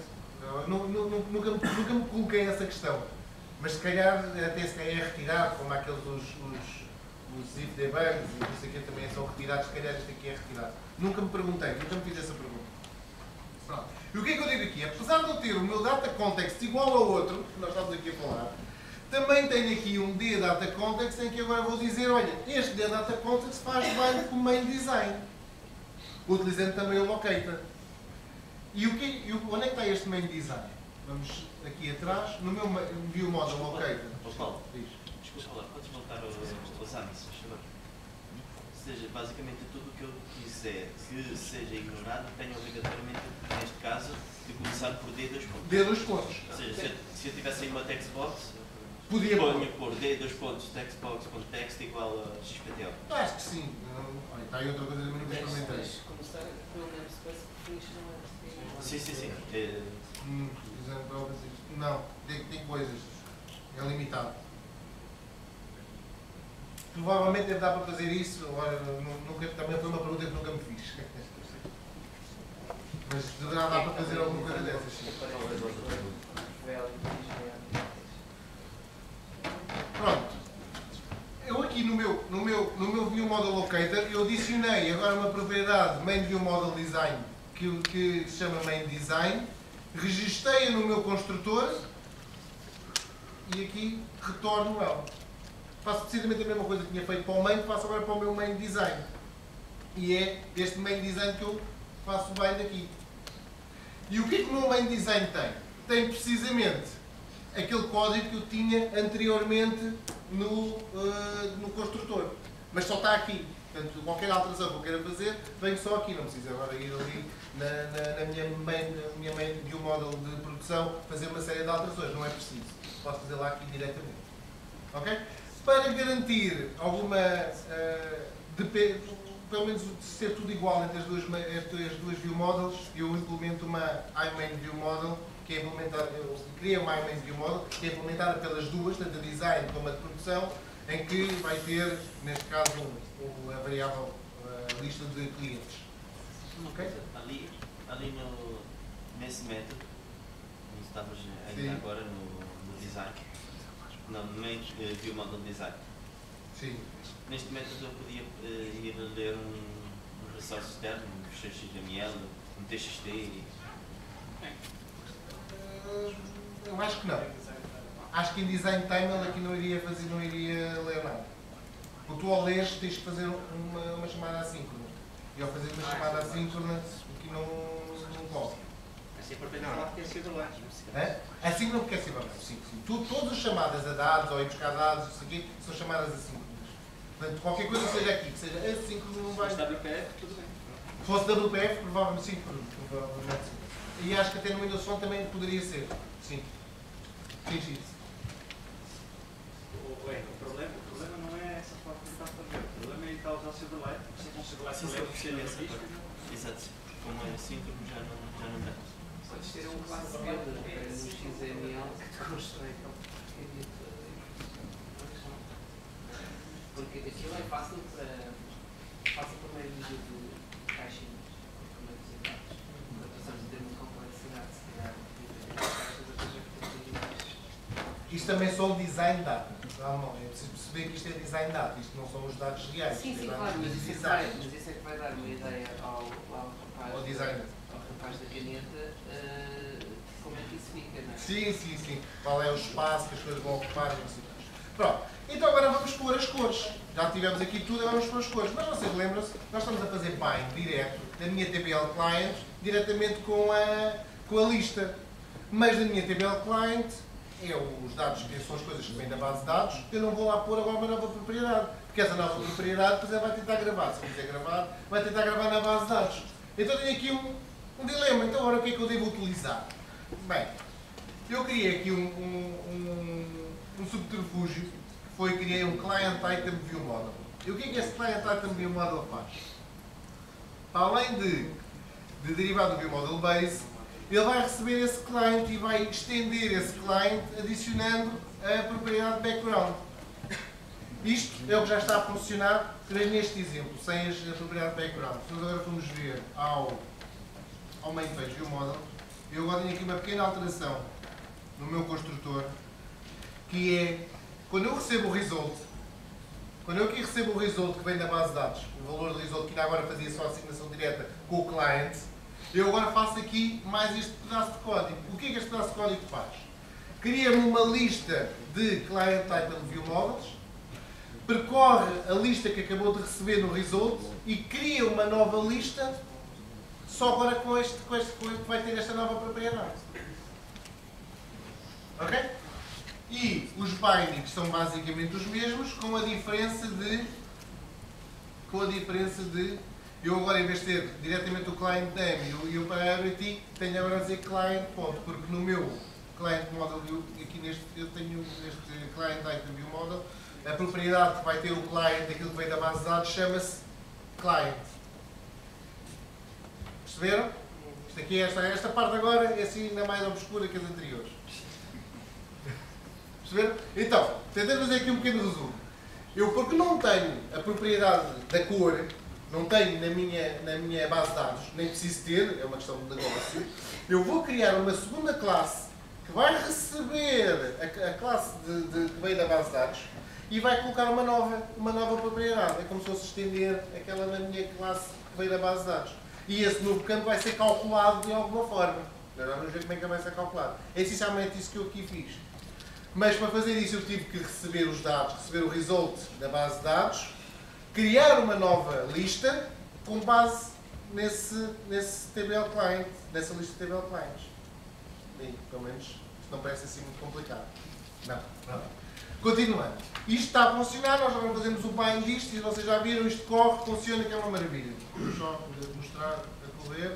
Nunca me coloquei essa questão. Mas se calhar é retirado, como aqueles os if debugs e isso aqui também são retirados, se calhar este aqui é retirado. Nunca me perguntei, nunca me fiz essa pergunta. Pronto. E o que é que eu digo aqui? Apesar de eu ter o meu data context igual ao outro, que nós estamos aqui a falar, também tenho aqui um D-Data Context em que agora vou dizer, olha, este D-Data Context faz bem com o main design, utilizando também o locator. E onde é que está este main design? Vamos aqui atrás, no meu view model locator. Paulo, desculpa lá, podes voltar aos âmbitos, por favor? Ou seja, basicamente tudo o que eu quiser que seja ignorado, tenho obrigatoriamente, neste caso, de começar por D 2 pontos. D 2 pontos. Ou seja, se eu tivesse aí uma textbox, podia pôr D 2 pontos, textbox.text igual a XPTO. Acho que sim. Olha, está aí outra coisa que eu nunca experimentei. Mas começar pelo menos specification ou Sim. Não, tem coisas. É limitado. Provavelmente deve dar para fazer isso. Agora, também foi uma pergunta que nunca me fiz. Mas deverá dar para fazer alguma coisa dessas. Sim. Pronto. Eu aqui no meu View Model Locator, eu adicionei agora uma propriedade Main View Model Design que se chama Main Design, registrei-a no meu construtor e aqui retorno ela. Faço precisamente a mesma coisa que tinha feito para o Main, faço agora para o meu Main Design. E é este Main Design que eu faço bem daqui. E o que é que o meu Main Design tem? Tem precisamente aquele código que eu tinha anteriormente no construtor. Mas só está aqui. Portanto, qualquer alteração que eu queira fazer, venho só aqui. Não preciso agora ir ali na minha main view model de produção, fazer uma série de alterações. Não é preciso. Posso fazer lá aqui diretamente. Ok? Para garantir alguma... pelo menos ser tudo igual entre as duas view models, eu implemento uma iMain view model, que é implementada, eu criei uma iMain view model, que é implementada pelas duas, tanto a design como a de produção, em que vai ter, neste caso, a variável lista de clientes. Uma Ok? coisa, ali nesse método, estamos ainda Sim. agora no design, não, no main view model design. Sim. Neste método eu podia ir ler um source externo, um XML, um TXT e... Eu acho que não. Acho que em design time ele aqui não iria ler nada. Porque tu ao ler tens que fazer uma chamada assíncrona. E ao fazer uma chamada assíncrona aqui não corre. Assim por bem falar que é silverlight. Assim não quer ser verdade. Sim. Todas as chamadas a dados ou ir buscar dados, isso aqui, são chamadas assíncronas. Portanto, qualquer coisa que seja aqui, que seja assíncrono, não vai. Se WPF, tudo bem. Se fosse WPF, provavelmente sim. Provavelmente sim. E acho que até no Windows Phone também poderia ser. Sim. Sim. O problema não é essa forma que está a fazer. O problema é estar a usar Silverlight. Você com Silverlight Exato. Como é assíncrono já não dá. Podes ter um classe builder no XML que te constrói porque aquilo é fácil para meio de caixinhas, como é que dados. Quando passamos a ter uma complexidade, se calhar, caixas, a coisa que tem Isto também são o design data. Não, é preciso perceber que isto é design data, isto não são os dados reais. sim, dados claro, mas isso, design. é que vai dar uma ideia ao rapaz, Ao designer. ao rapaz da caneta como é que isso fica, não é? Sim. Qual é o espaço que as coisas vão ocupar e assim. Pronto. Então agora vamos pôr as cores. Já tivemos aqui tudo, agora vamos pôr as cores. Mas vocês lembram-se, nós estamos a fazer bind direto da minha TBL Client diretamente com a lista. Mas na minha TBL Client os dados, que são as coisas que vêm da base de dados, eu não vou lá pôr agora uma nova propriedade. Porque essa nova propriedade depois ela vai tentar gravar. Se eu quiser gravar, vai tentar gravar na base de dados. Então tenho aqui um dilema. Então agora o que é que eu devo utilizar? Bem, eu criei aqui um subterfúgio que foi criei um Client Item View Model. E o que é que esse Client Item View Model faz? Para além de derivar do View Model Base, ele vai receber esse client e vai estender esse client adicionando a propriedade background. Isto é o que já está a funcionar neste exemplo, sem a propriedade background. Se nós agora formos ver ao main page View Model, eu agora tenho aqui uma pequena alteração no meu construtor, que é quando eu recebo o result, quando eu aqui recebo o result que vem da base de dados, o valor do result que ainda agora fazia só a assignação direta com o client, eu agora faço aqui mais este pedaço de código. O que é que este pedaço de código faz? Cria-me uma lista de Client Item View Models, percorre a lista que acabou de receber no result e cria uma nova lista só agora com este que vai ter esta nova propriedade. Ok? E os bindings são basicamente os mesmos, com a diferença de eu agora, em vez de ter diretamente o client name e o priority, tenho agora a dizer client ponto, porque no meu client model view, aqui eu tenho este client item view model, a propriedade que vai ter o client daquilo que vem da base de dados chama-se client. Perceberam? Isto aqui, esta parte agora é assim ainda mais obscura que as anteriores. Perceberam? Então, tentando fazer aqui um pequeno resumo. Eu, porque não tenho a propriedade da cor, não tenho na minha base de dados, nem preciso ter, é uma questão de negócio, eu vou criar uma segunda classe que vai receber a classe que veio da base de dados e vai colocar uma nova propriedade. É como se fosse estender aquela na minha classe que veio da base de dados. E esse novo campo vai ser calculado de alguma forma. Agora vamos ver como é que vai ser calculado. É essencialmente isso que eu aqui fiz. Mas para fazer isso eu tive que receber os dados, receber o result da base de dados, criar uma nova lista com base nesse TBL client, nessa lista de TBL clients. Bem, pelo menos isto não parece assim muito complicado. Não. Continuando. Isto está a funcionar, nós agora fazemos o bind disto e vocês já viram, isto corre, funciona, que é uma maravilha. Vou só mostrar a correr.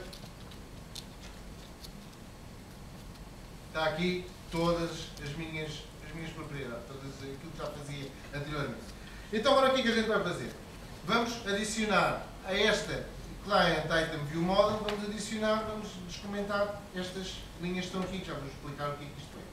Está aqui todas as minhas propriedades, todas aquilo que já fazia anteriormente. Então agora o que é que a gente vai fazer? Vamos adicionar a esta Client Item View Model, vamos descomentar estas linhas que estão aqui, que já vos explicar o que é que isto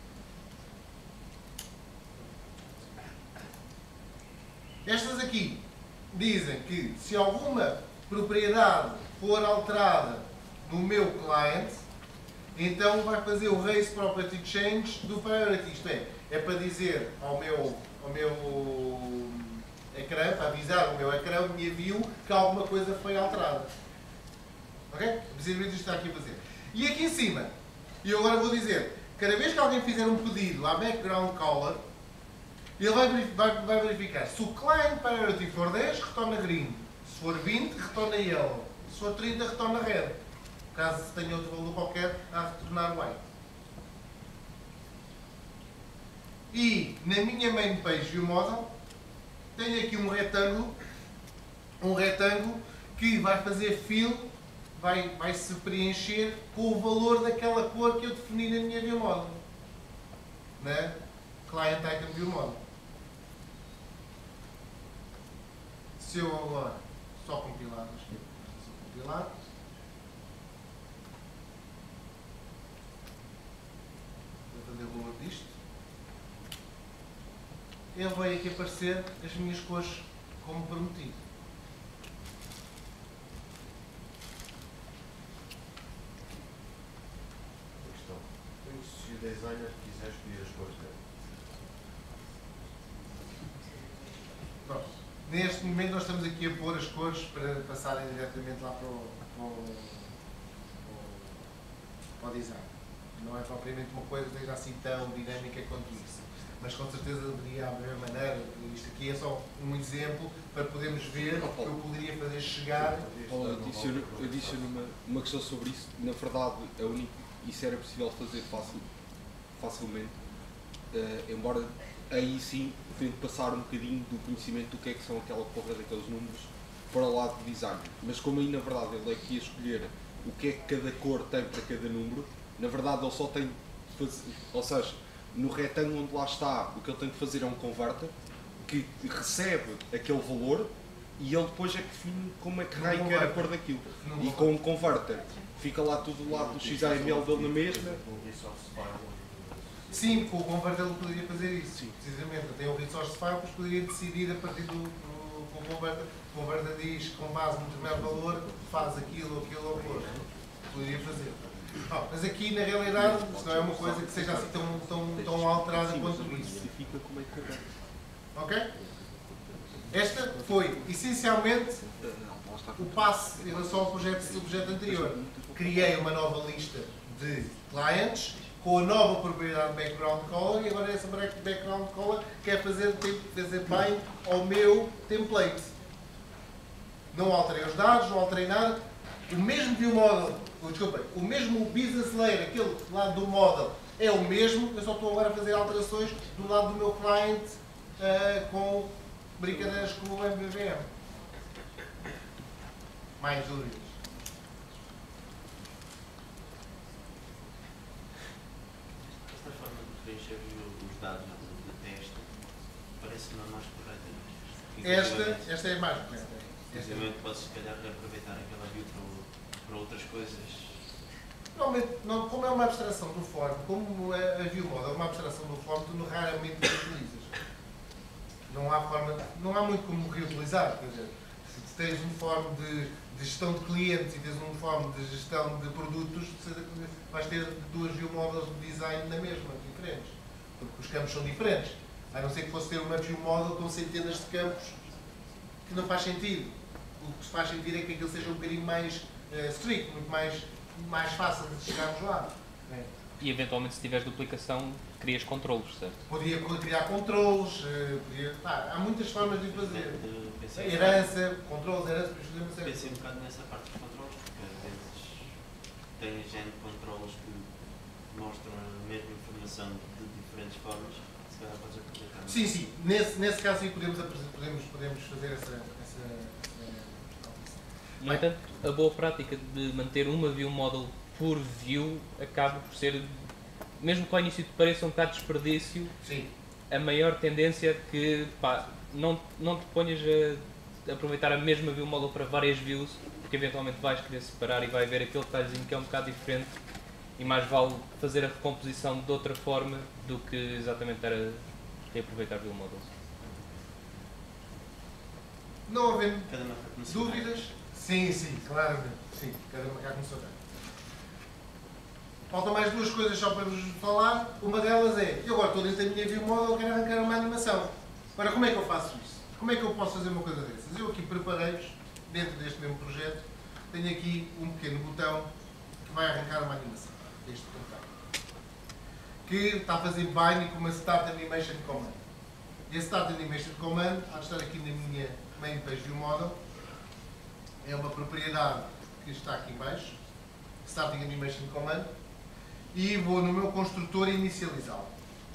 é. Estas aqui dizem que se alguma propriedade for alterada no meu client, então vai fazer o Raise Property Change do Priority. Isto é para dizer ao meu ecrã, para avisar o meu ecrã, a minha view, que alguma coisa foi alterada. Ok? Precisamente isto está aqui a fazer. E aqui em cima, e eu agora vou dizer, cada vez que alguém fizer um pedido à background caller, ele vai verificar se o client priority for 10, retorna green. Se for 20, retorna yellow. Se for 30, retorna red. Caso tenha outro valor qualquer, há de retornar white. E na minha main page view model, tenho aqui um retângulo que vai fazer fill, vai se preencher com o valor daquela cor que eu defini na minha view model. Na client item view model. Se eu agora só compilar, vou fazer load disto, ele vai aqui aparecer as minhas cores como prometido. Questão. Se o designer quiser escolher as cores dele. Pronto. Neste momento nós estamos aqui a pôr as cores para passarem diretamente lá para o design. Não é propriamente uma coisa seja assim tão dinâmica quanto isso. Mas com certeza deveria haver maneira, isto aqui é só um exemplo para podermos ver o que eu poderia fazer chegar. Adiciono uma questão sobre isso. Na verdade, isso era possível fazer facilmente, embora aí sim tento passar um bocadinho do conhecimento do que é que são aquela porra daqueles números para o lado do design. Mas como aí na verdade ele é que ia escolher o que é que cada cor tem para cada número, na verdade ele só tem de fazer, ou seja, no retângulo onde lá está, o que ele tem que fazer é um converter que recebe aquele valor e ele depois é que define como é que raio quer a cor daquilo. E com o converter fica lá tudo do lado do XAML dele na mesma. Sim, com o converter ele poderia fazer isso. Sim. Precisamente, eu tenho um resource file, mas poderia decidir a partir do converter. O converter diz com base no determinado valor, faz aquilo ou aquilo ou aquilo. Poderia fazer. Mas aqui na realidade isto não é uma coisa que seja assim tão alterada quanto isso. Ok? Esta foi essencialmente o passo em relação ao projeto anterior. Criei uma nova lista de clientes com a nova propriedade background color e agora essa background color quer fazer bem ao meu template. Não alterei os dados, não alterei nada. O mesmo view model, o mesmo business layer, aquele lado do model é o mesmo, eu só estou agora a fazer alterações do lado do meu client com brincadeiras com o MVVM. Mais dúvidas? Esta forma de preencher os dados de texto parece-me a mais correta. Esta é mais correta. Precisamente podes se calhar reaproveitar aquela view para outras coisas. Normalmente, como é uma abstração do form, como a view model é uma abstração do form, tu raramente reutilizas. Não há muito como reutilizar. Quer dizer, se tens um form de gestão de clientes e tens um form de gestão de produtos, vais ter duas view models de design na mesma, diferentes. Porque os campos são diferentes. A não ser que fosse ter uma view model com centenas de campos que não faz sentido. O que faz sentido é que aquilo seja um bocadinho mais strict, muito mais fácil de chegarmos lá. E eventualmente, se tiveres duplicação, crias controlos, certo? Podia criar controles, há muitas formas de fazer. Herança, controles, herança, Pensei um bocado nessa parte dos controles, porque às vezes tem gente de controles que mostram a mesma informação de diferentes formas, se calhar podes aproveitar. Sim. Nesse caso, sim, podemos fazer essa No entanto, a boa prática de manter uma view model por view acaba por ser, mesmo que ao início te pareça um bocado desperdício, sim. A maior tendência é que não te ponhas a aproveitar a mesma view model para várias views, porque eventualmente vais querer separar e vai ver aquele detalhezinho que é um bocado diferente e mais vale fazer a recomposição de outra forma do que exatamente estar a aproveitar view models. Não havendo Cada macaco no seu dúvidas? Sim, claramente. Sim, cada macaco no seu ramo. Faltam mais duas coisas só para vos falar. Uma delas é, eu agora estou dentro da minha view model, quero arrancar uma animação. Agora, como é que eu faço isso? Como é que eu posso fazer uma coisa dessas? Eu aqui preparei-vos, dentro deste mesmo projeto, tenho aqui um pequeno botão que vai arrancar uma animação. Este botão. Que está a fazer bind com uma Start Animation Command. E a Start Animation Command, há de estar aqui na minha main page view model, é uma propriedade que está aqui em baixo, Starting Animation Command, e vou no meu construtor inicializá-lo.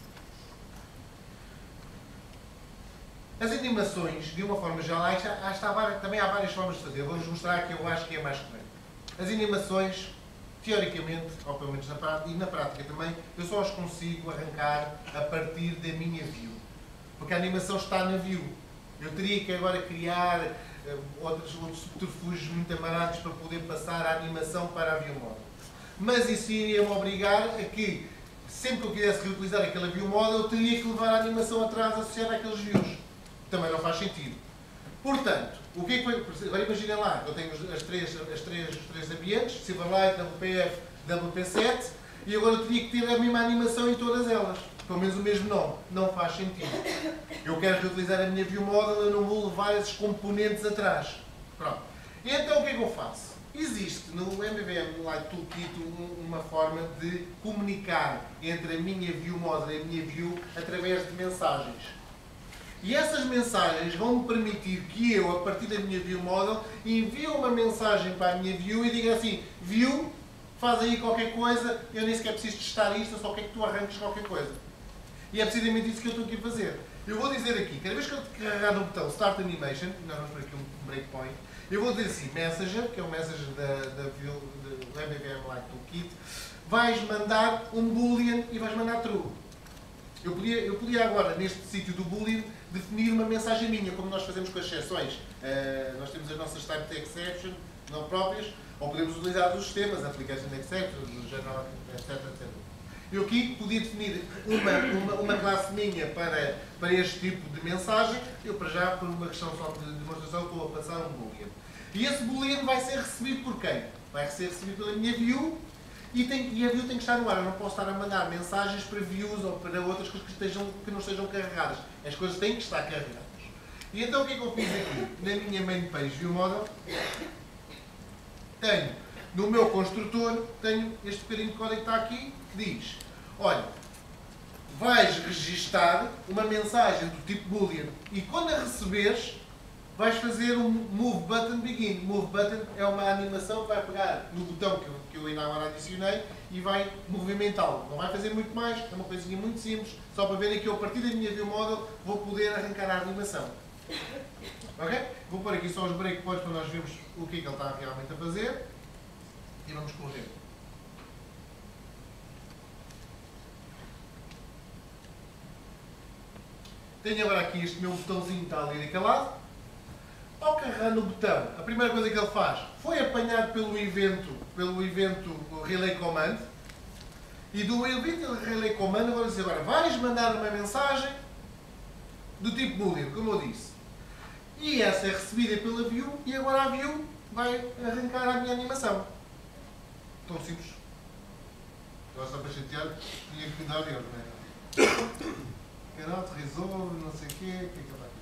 As animações, de uma forma geral, também há várias formas de fazer. Vou-vos mostrar que eu acho que é mais correto. As animações, teoricamente, ou pelo menos na prática, e na prática também, eu só as consigo arrancar a partir da minha view. Porque a animação está na view. Eu teria que agora criar outros subterfúgios muito amarados para poder passar a animação para a view model. Mas isso iria-me obrigar a que, sempre que eu quisesse reutilizar aquela view model, eu teria que levar a animação atrás associada àqueles views. Também não faz sentido. Portanto, o que é que agora imaginem lá, eu tenho os três ambientes, Silverlight, WPF, WP7, e agora eu teria que ter a mesma animação em todas elas. Pelo menos o mesmo nome. Não faz sentido. Eu quero reutilizar a minha view model, eu não vou levar esses componentes atrás. Pronto. E então o que é que eu faço? Existe no MVM Light Toolkit uma forma de comunicar entre a minha view model e a minha view através de mensagens. E essas mensagens vão me permitir que eu, a partir da minha view model, envie uma mensagem para a minha view e diga assim: view, faz aí qualquer coisa, eu nem sequer preciso testar isto, eu só quero que tu arranques qualquer coisa. E é precisamente isso que eu estou aqui a fazer. Eu vou dizer aqui, cada vez que eu carregar no botão Start Animation, nós vamos por aqui um breakpoint, eu vou dizer assim: Messenger, que é o Messenger do MVM Light Toolkit, vais mandar um boolean e vais mandar true. Eu podia agora, neste sítio do boolean, definir uma mensagem minha, como nós fazemos com as exceções. Nós temos as nossas type de exception não próprias, ou podemos utilizar dos sistemas, application exception, do general, etc, etc. Eu aqui podia definir uma classe minha para este tipo de mensagem. Eu, para já, por uma questão só de demonstração, estou a passar um boolean. E esse boolean vai ser recebido por quem? Vai ser recebido pela minha view. E a view tem que estar no ar. Eu não posso estar a mandar mensagens para views ou para outras coisas que não estejam carregadas. As coisas têm que estar carregadas. E então o que é que eu fiz aqui? Na minha main page view model, tenho no meu construtor, tenho este bocadinho de código que está aqui, que diz: olha, vais registar uma mensagem do tipo boolean e quando a receberes, vais fazer um Move Button Begin. Move Button é uma animação que vai pegar no botão que eu ainda agora adicionei e vai movimentá-lo. Não vai fazer muito mais, é uma coisinha muito simples, só para verem que eu, a partir da minha view model, vou poder arrancar a animação. Ok? Vou pôr aqui só os breakpoints para nós vermos o que é que ele está realmente a fazer e vamos correr. Tenho agora aqui este meu botãozinho que está ali daquele lado. Ao carregar no botão, a primeira coisa que ele faz foi apanhado pelo evento Relay Command. E do evento Relay Command, agora dizer agora, vais mandar uma mensagem do tipo boolean, como eu disse. E essa é recebida pela view e agora a view vai arrancar a minha animação. Tão simples. Agora só para chatear, tinha que dar erro, não é? Cannot resolve, não sei o quê, o que é que ele vai?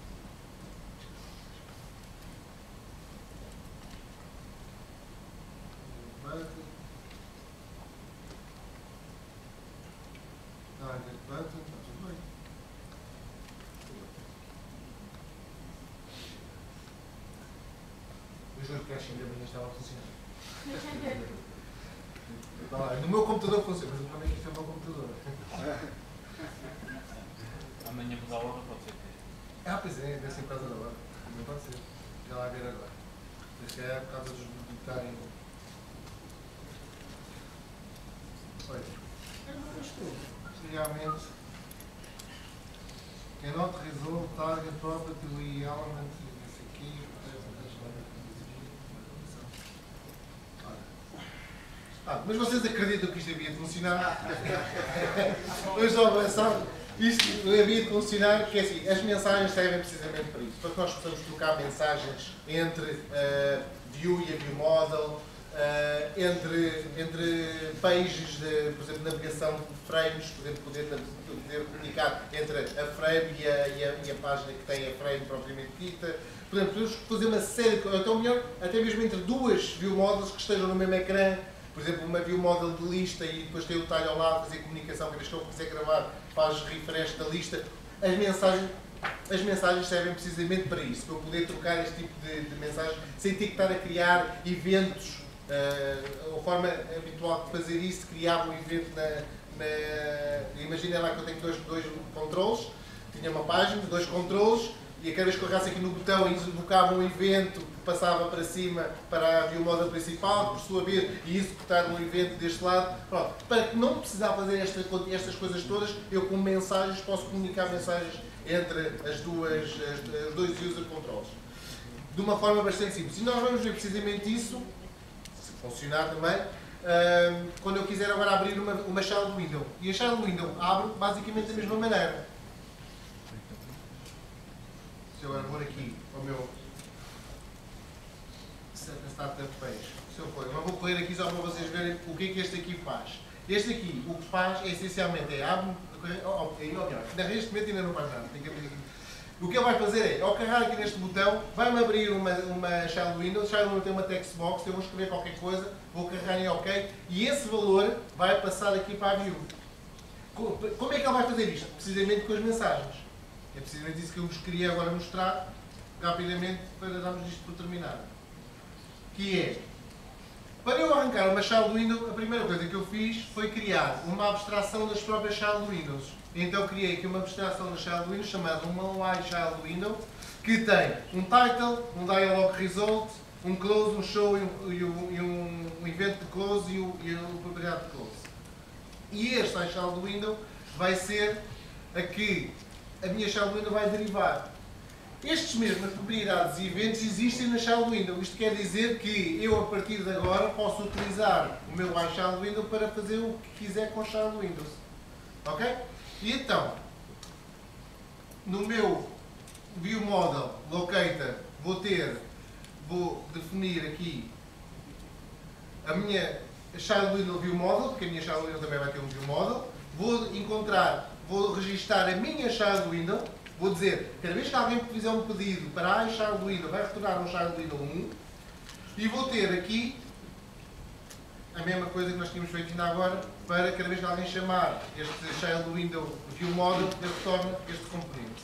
Target button, está tudo bem. O jogo de caching da manhã estava a funcionar. No meu computador funciona, mas não é que isto é o meu computador. Amanhã vou dar hora, pode ser que. Pois é, deve ser por causa da hora. Não pode ser. Já lá ver agora. Mas é por causa dos estarem. Olha, eu não estou. Realmente. Cannot resolve target property with element. Esse aqui. Mas vocês acreditam que isto havia de funcionar? Mas só avançar. Isto havia de funcionar porque assim, as mensagens servem precisamente para isso. Para que nós possamos trocar mensagens entre a view e a view model, entre pages de, por exemplo, navegação de frames, por exemplo, poder comunicar entre a frame e a página que tem a frame propriamente dita. Por exemplo, podemos fazer uma série, ou então melhor, até mesmo entre duas view models que estejam no mesmo ecrã. Por exemplo, uma view model de lista e depois tem o detalhe ao lado, fazer comunicação, cada vez que eu quiser gravar, faz refresh da lista. As mensagens servem precisamente para isso, para eu poder trocar este tipo de mensagens sem ter que estar a criar eventos. A forma habitual de fazer isso, criava um evento imagina lá que eu tenho dois controles, tinha uma página, dois controles, e a cada vez que eu carregasse aqui no botão invocava um evento que passava para cima para a view model principal, por sua vez, e executar um evento deste lado. Pronto. Para que não precisar fazer estas coisas todas, eu com mensagens posso comunicar mensagens entre os dois user controls. De uma forma bastante simples. E nós vamos ver precisamente isso, se funcionar também, quando eu quiser agora abrir uma shell do Windows. E a shell do Windows abre basicamente da mesma maneira. Se eu agora for aqui ao meu Startup Page, se eu for, vou correr aqui só para vocês verem o que é que este aqui faz. Este aqui, o que faz é essencialmente abre, neste momento ainda não faz nada, tem que abrir aqui. O que ele vai fazer é, ao carregar aqui neste botão, vai-me abrir uma shell do Windows, a shell do Windows tem uma text box, eu vou escrever qualquer coisa, vou carregar em OK, e esse valor vai passar aqui para a view. Como é que ele vai fazer isto? Precisamente com as mensagens. É precisamente isso que eu vos queria agora mostrar, rapidamente, para darmos isto por terminado. Que é, para eu arrancar uma shell do Windows, a primeira coisa que eu fiz foi criar uma abstração das próprias shell do Windows. Então criei aqui uma abstração da shell do Windows chamada uma UI shell do Windows, que tem um title, um dialog result, um close, um show e um evento de close e o propriedade de close. E esta shell do Windows vai ser a que a minha shell do Windows vai derivar. Estes mesmas propriedades e eventos existem na shell do Windows. Isto quer dizer que eu, a partir de agora, posso utilizar o meu shell do Windows para fazer o que quiser com a shell do Windows. Ok? E então, no meu view model locator, vou definir aqui a minha shell do Windows view model, porque a minha shell do Windows também vai ter um view model. Vou registar a minha shell do Windows. Vou dizer, cada vez que alguém fizer um pedido para a shell do Windows, vai retornar um shell do Windows 1. E vou ter aqui a mesma coisa que nós tínhamos feito ainda agora, para cada vez que alguém chamar este shell do Windows view model, ele retorna este componente.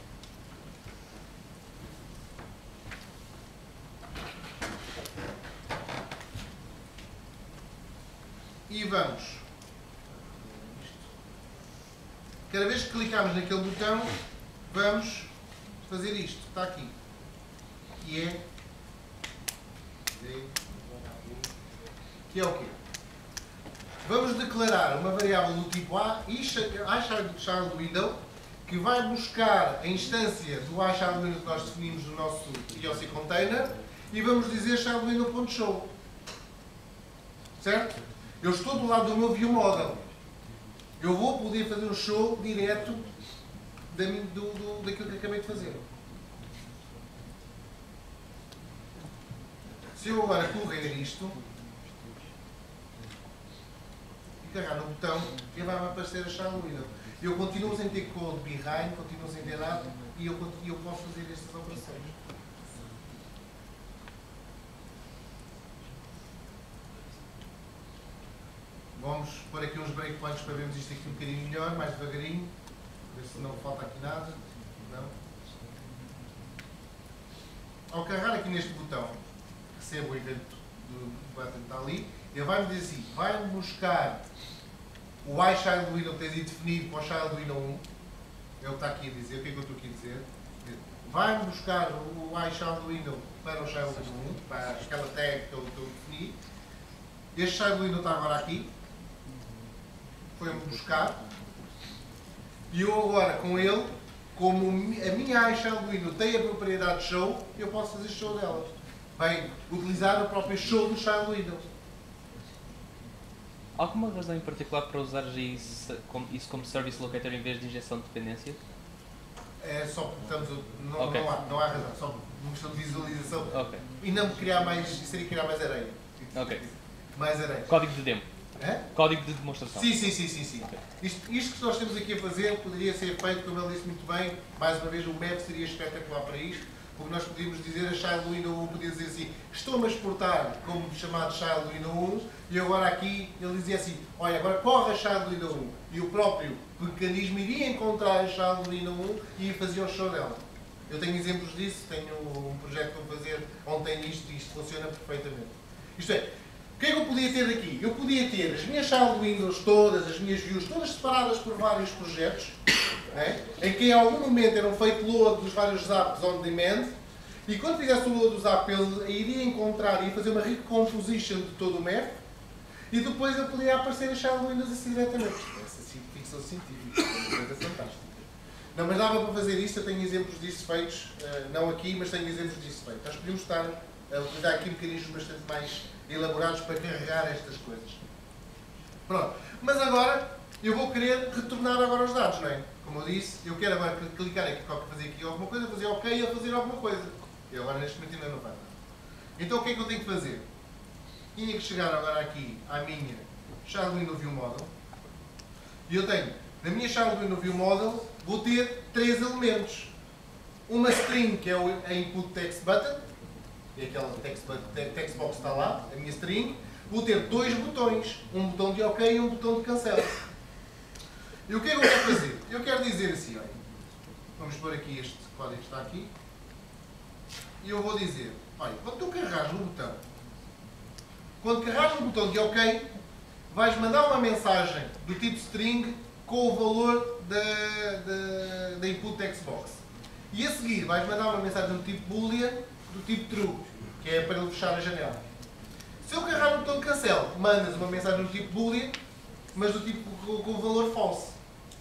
E vamos. Cada vez que clicarmos naquele botão, vamos fazer isto, está aqui, que é o quê? Vamos declarar uma variável do tipo A, iShell do Windows, que vai buscar a instância do iShell do Windows que nós definimos no nosso IOC container, e vamos dizer shell do Windows.show. Certo? Eu estou do lado do meu view model. Eu vou poder fazer um show direto daquilo que acabei de fazer. Se eu agora correr isto e carregar no botão, ele vai aparecer a shell do Windows. Eu continuo sem ter code behind, continuo sem ter nada, e eu posso fazer estas operações. Vamos pôr aqui uns breakpoints para vermos isto aqui um bocadinho melhor, mais devagarinho. Ver se não falta aqui nada. Não. Ao carregar aqui neste botão, recebo o evento do button que está ali, ele vai-me dizer assim, vai-me buscar o iShell do Windows que tens aí definido para o shell do Windows 1. É o que está aqui a dizer, o que é que eu estou aqui a dizer? Vai-me buscar o iShell do Windows para o shell do Windows 1, para aquela tag que eu defini. Este shell do Windows está agora aqui. Foi-me buscar. E eu agora com ele, como a minha iShell do Windows tem a propriedade de show, eu posso fazer show dela. Vai utilizar o próprio show do shell do Windows. Alguma razão em particular para usar isso como Service Locator em vez de injeção de dependências? É só porque Okay. não há razão, só uma questão de visualização. Ok. E não criar mais, seria criar mais areia. Ok. Mais areia. Código de demo. Hã? Código de demonstração. Sim. Isto que nós temos aqui a fazer poderia ser feito, como ele disse muito bem, mais uma vez o MEP seria espetacular para isto, porque nós podíamos dizer a child window 1, podia dizer assim, estou-me a exportar como chamado child window 1, e agora aqui ele dizia assim, olha, agora corre a child window 1, e o próprio mecanismo iria encontrar a child window 1 e fazia o show dela. Eu tenho exemplos disso, tenho um projeto para fazer onde tem isto e isto funciona perfeitamente. Isto é, o que é que eu podia ter aqui? Eu podia ter as minhas child windows todas, as minhas views, todas separadas por vários projetos, em que em algum momento eram feito load dos vários apps on demand, e quando fizesse o load dos apps ele iria encontrar e fazer uma recomposition de todo o map, e depois ele podia aparecer as child windows assim diretamente. Essa ficção científica, é uma coisa fantástica. Não, mas dava para fazer isto, eu tenho exemplos disso feitos, não aqui, mas tenho exemplos disso feitos. Nós podíamos estar a utilizar aqui mecanismos bastante mais elaborados para carregar estas coisas. Pronto. Mas agora, eu vou querer retornar agora os dados, não é? Como eu disse, eu quero agora clicar aqui, fazer aqui alguma coisa, fazer OK e fazer alguma coisa. E agora neste momento ainda não vai nada. Então o que é que eu tenho que fazer? Tinha que chegar agora aqui à minha child window view model. E eu tenho, na minha child window view model, vou ter 3 elementos. Uma string, que é a input text button, e aquela text box está lá, a minha string. Vou ter 2 botões, um botão de OK e um botão de cancel. E o que é que eu quero fazer? Eu quero dizer assim, olha, vamos pôr aqui este código que está aqui, e eu vou dizer, olha, quando tu carregares no botão, quando carregares no botão de OK, vais mandar uma mensagem do tipo string com o valor da input text box. E a seguir vais mandar uma mensagem do tipo boolean, do tipo true, que é para ele fechar a janela. Se eu carregar no botão de cancel, mandas uma mensagem do tipo boolean, mas do tipo com o valor false.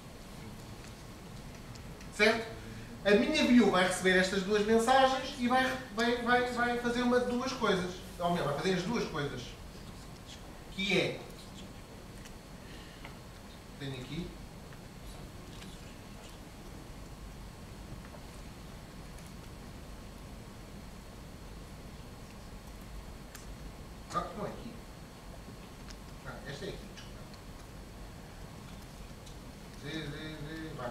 Certo? A minha view vai receber estas 2 mensagens e vai fazer duas coisas. Ou melhor, vai fazer as 2 coisas. Que é, tenho aqui, não é aqui. Esta é aqui, desculpa. Vai.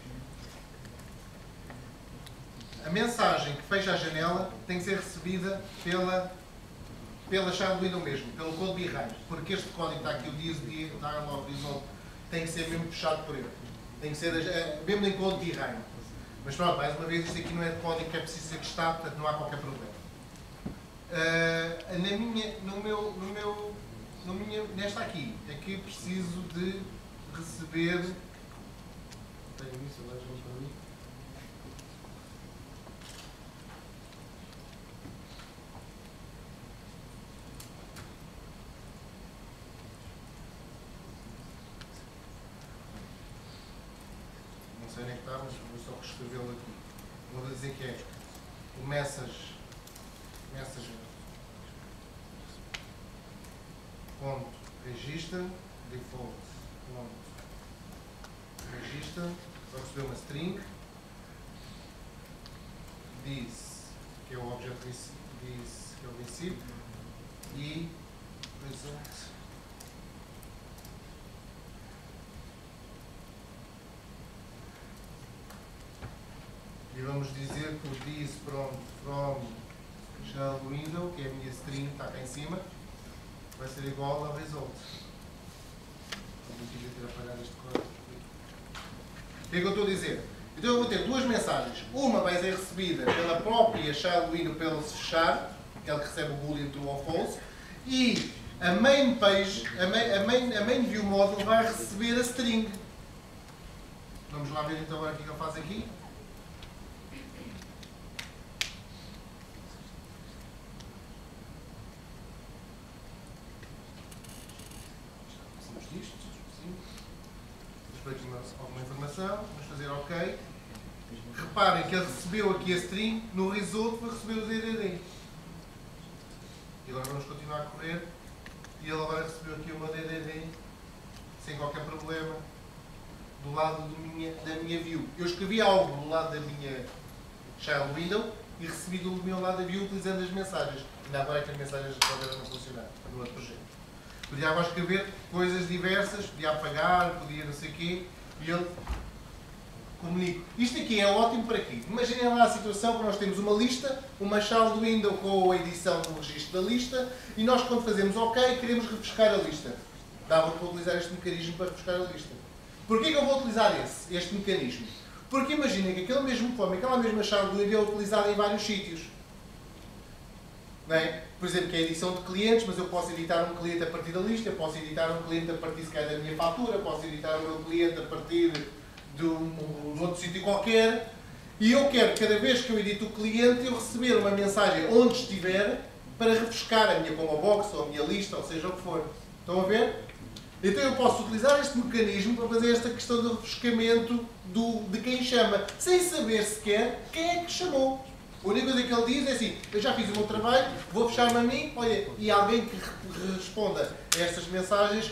A mensagem que fecha a janela tem que ser recebida pela child window mesmo, pelo code behind, porque este código está aqui, o dialog result, tem que ser mesmo fechado por ele. Tem que ser mesmo em code behind. Mas pronto, mais uma vez, isto aqui não é de código que é preciso ser testado, portanto não há qualquer problema. Nesta aqui, é que preciso de receber. Tenho isso, agora já para mim. Não sei onde é que está, mas vou só escrevê-lo aqui. Vou dizer que é o message ponto register default ponto register, vai receber uma string, this, que é o object this, que é o receive, e result. E vamos dizer que o this from child window, que é a minha string, está cá em cima, vai ser igual ao result. Eu devia ter apagado este código. O que é que eu estou a dizer? Então eu vou ter 2 mensagens. Uma vai ser recebida pela própria child window para ele se fechar, que ele recebe o boolean true ou false, e a main page, a main view model vai receber a string. Vamos lá ver então agora o que ele faz aqui. Alguma informação, vamos fazer OK. Reparem que ele recebeu aqui a string, no result vai receber o DDD. E agora vamos continuar a correr. E ele agora recebeu aqui uma DDD sem qualquer problema do lado da minha view. Eu escrevi algo do lado da minha child window e recebi do meu lado a view utilizando as mensagens. Ainda agora é que as mensagens resolveram não funcionar no outro projeto. Podia agora escrever coisas diversas, podia apagar, podia não sei o quê, e ele comunica. Isto aqui é ótimo para quê? Imaginem lá a situação que nós temos uma lista, uma chave do window com a edição do registro da lista, e nós quando fazemos OK, queremos refrescar a lista. Dava para utilizar este mecanismo para refrescar a lista. Porquê que eu vou utilizar este mecanismo? Porque imaginem que aquela mesma chave do window é utilizada em vários sítios. Não é? Por exemplo, que é a edição de clientes, mas eu posso editar um cliente a partir da lista, eu posso editar um cliente a partir se calhar da minha fatura, posso editar o meu cliente a partir de um outro sítio qualquer. E eu quero, cada vez que eu edito o cliente, eu receber uma mensagem onde estiver para refrescar a minha combo box, ou a minha lista, ou seja o que for. Estão a ver? Então eu posso utilizar este mecanismo para fazer esta questão do refrescamento de quem chama, sem saber sequer quem é que chamou. A única coisa que ele diz é assim, eu já fiz o meu trabalho, vou fechar-me a mim, olha, e alguém que responda a estas mensagens,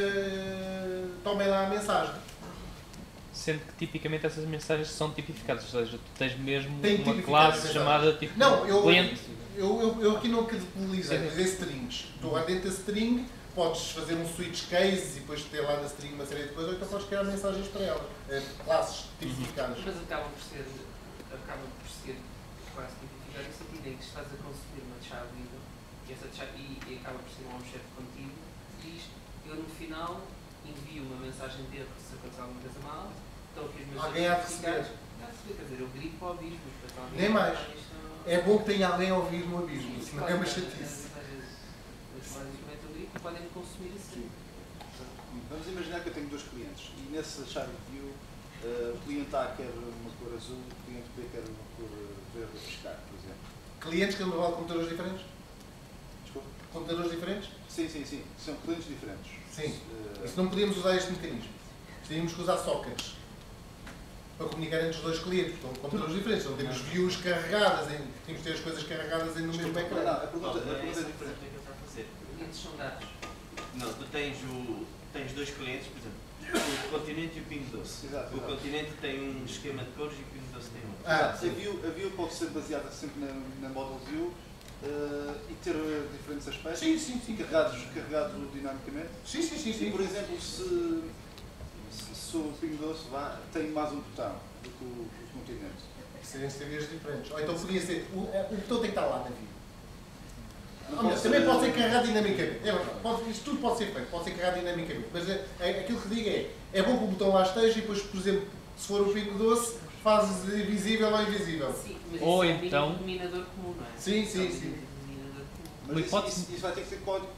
tomem lá a mensagem. Sendo que tipicamente essas mensagens são tipificadas, ou seja, tu tens mesmo Tem uma tipificado classe as chamada tipo Não, cliente. eu aqui não categorizo, utilizei strings. Estou lá dentro da string, podes fazer um switch case e depois ter lá na string uma série de coisas, ou então podes criar mensagens para ela, classes tipificadas. Mas acaba por ser quase tipificado no sentido em que estás a consumir uma chave window e acaba por ser um objeto contigo e isto, eu no final envio uma mensagem de erro se acontecer alguma coisa mal, estão aqui os meus Alguém há de receber. quer dizer, eu grito para o abismo. Nem mais. É bom que tenha alguém a ouvir no abismo, senão é uma chatice. Basicamente eu grito e podem-me consumir assim. Vamos imaginar que eu tenho dois clientes e nessa chave view o cliente A quer uma cor azul, o cliente B quer uma cor verde a pescar, por exemplo. Clientes que levam computadores diferentes? Desculpa? Computadores diferentes? Sim. São clientes diferentes. Sim. E se não podíamos usar este mecanismo? Teríamos que usar sockets para comunicar entre os dois clientes, porque são computadores diferentes, não temos views carregadas, temos que ter as coisas carregadas no mesmo Não, ecrã. a pergunta Não, é essa diferente. pergunta que ele está a fazer. Clientes são dados. Não, tu tens dois clientes, por exemplo, o Continente e o Pingo Doce. Exato. O Continente tem um esquema de cores e o Pingo Doce tem outro. A view pode ser baseada sempre na model view e ter diferentes aspectos Sim. carregados dinamicamente. Sim. E, por exemplo, se o Pingo Doce tem mais um botão do que o Continente. Seriam CVs diferentes. Ou então podia ser, o botão tem que estar lá na view. Não Também pode ser carregado dinamicamente. Isto tudo pode ser feito, pode ser carregado dinamicamente. Mas aquilo que digo é bom que o botão lá esteja e depois, por exemplo, se for o Pingo Doce, fazes visível ou invisível. Sim, mas Ou isso então- é um denominador comum, não é? Sim. É um denominador comum. Mas isso vai ter que ser código.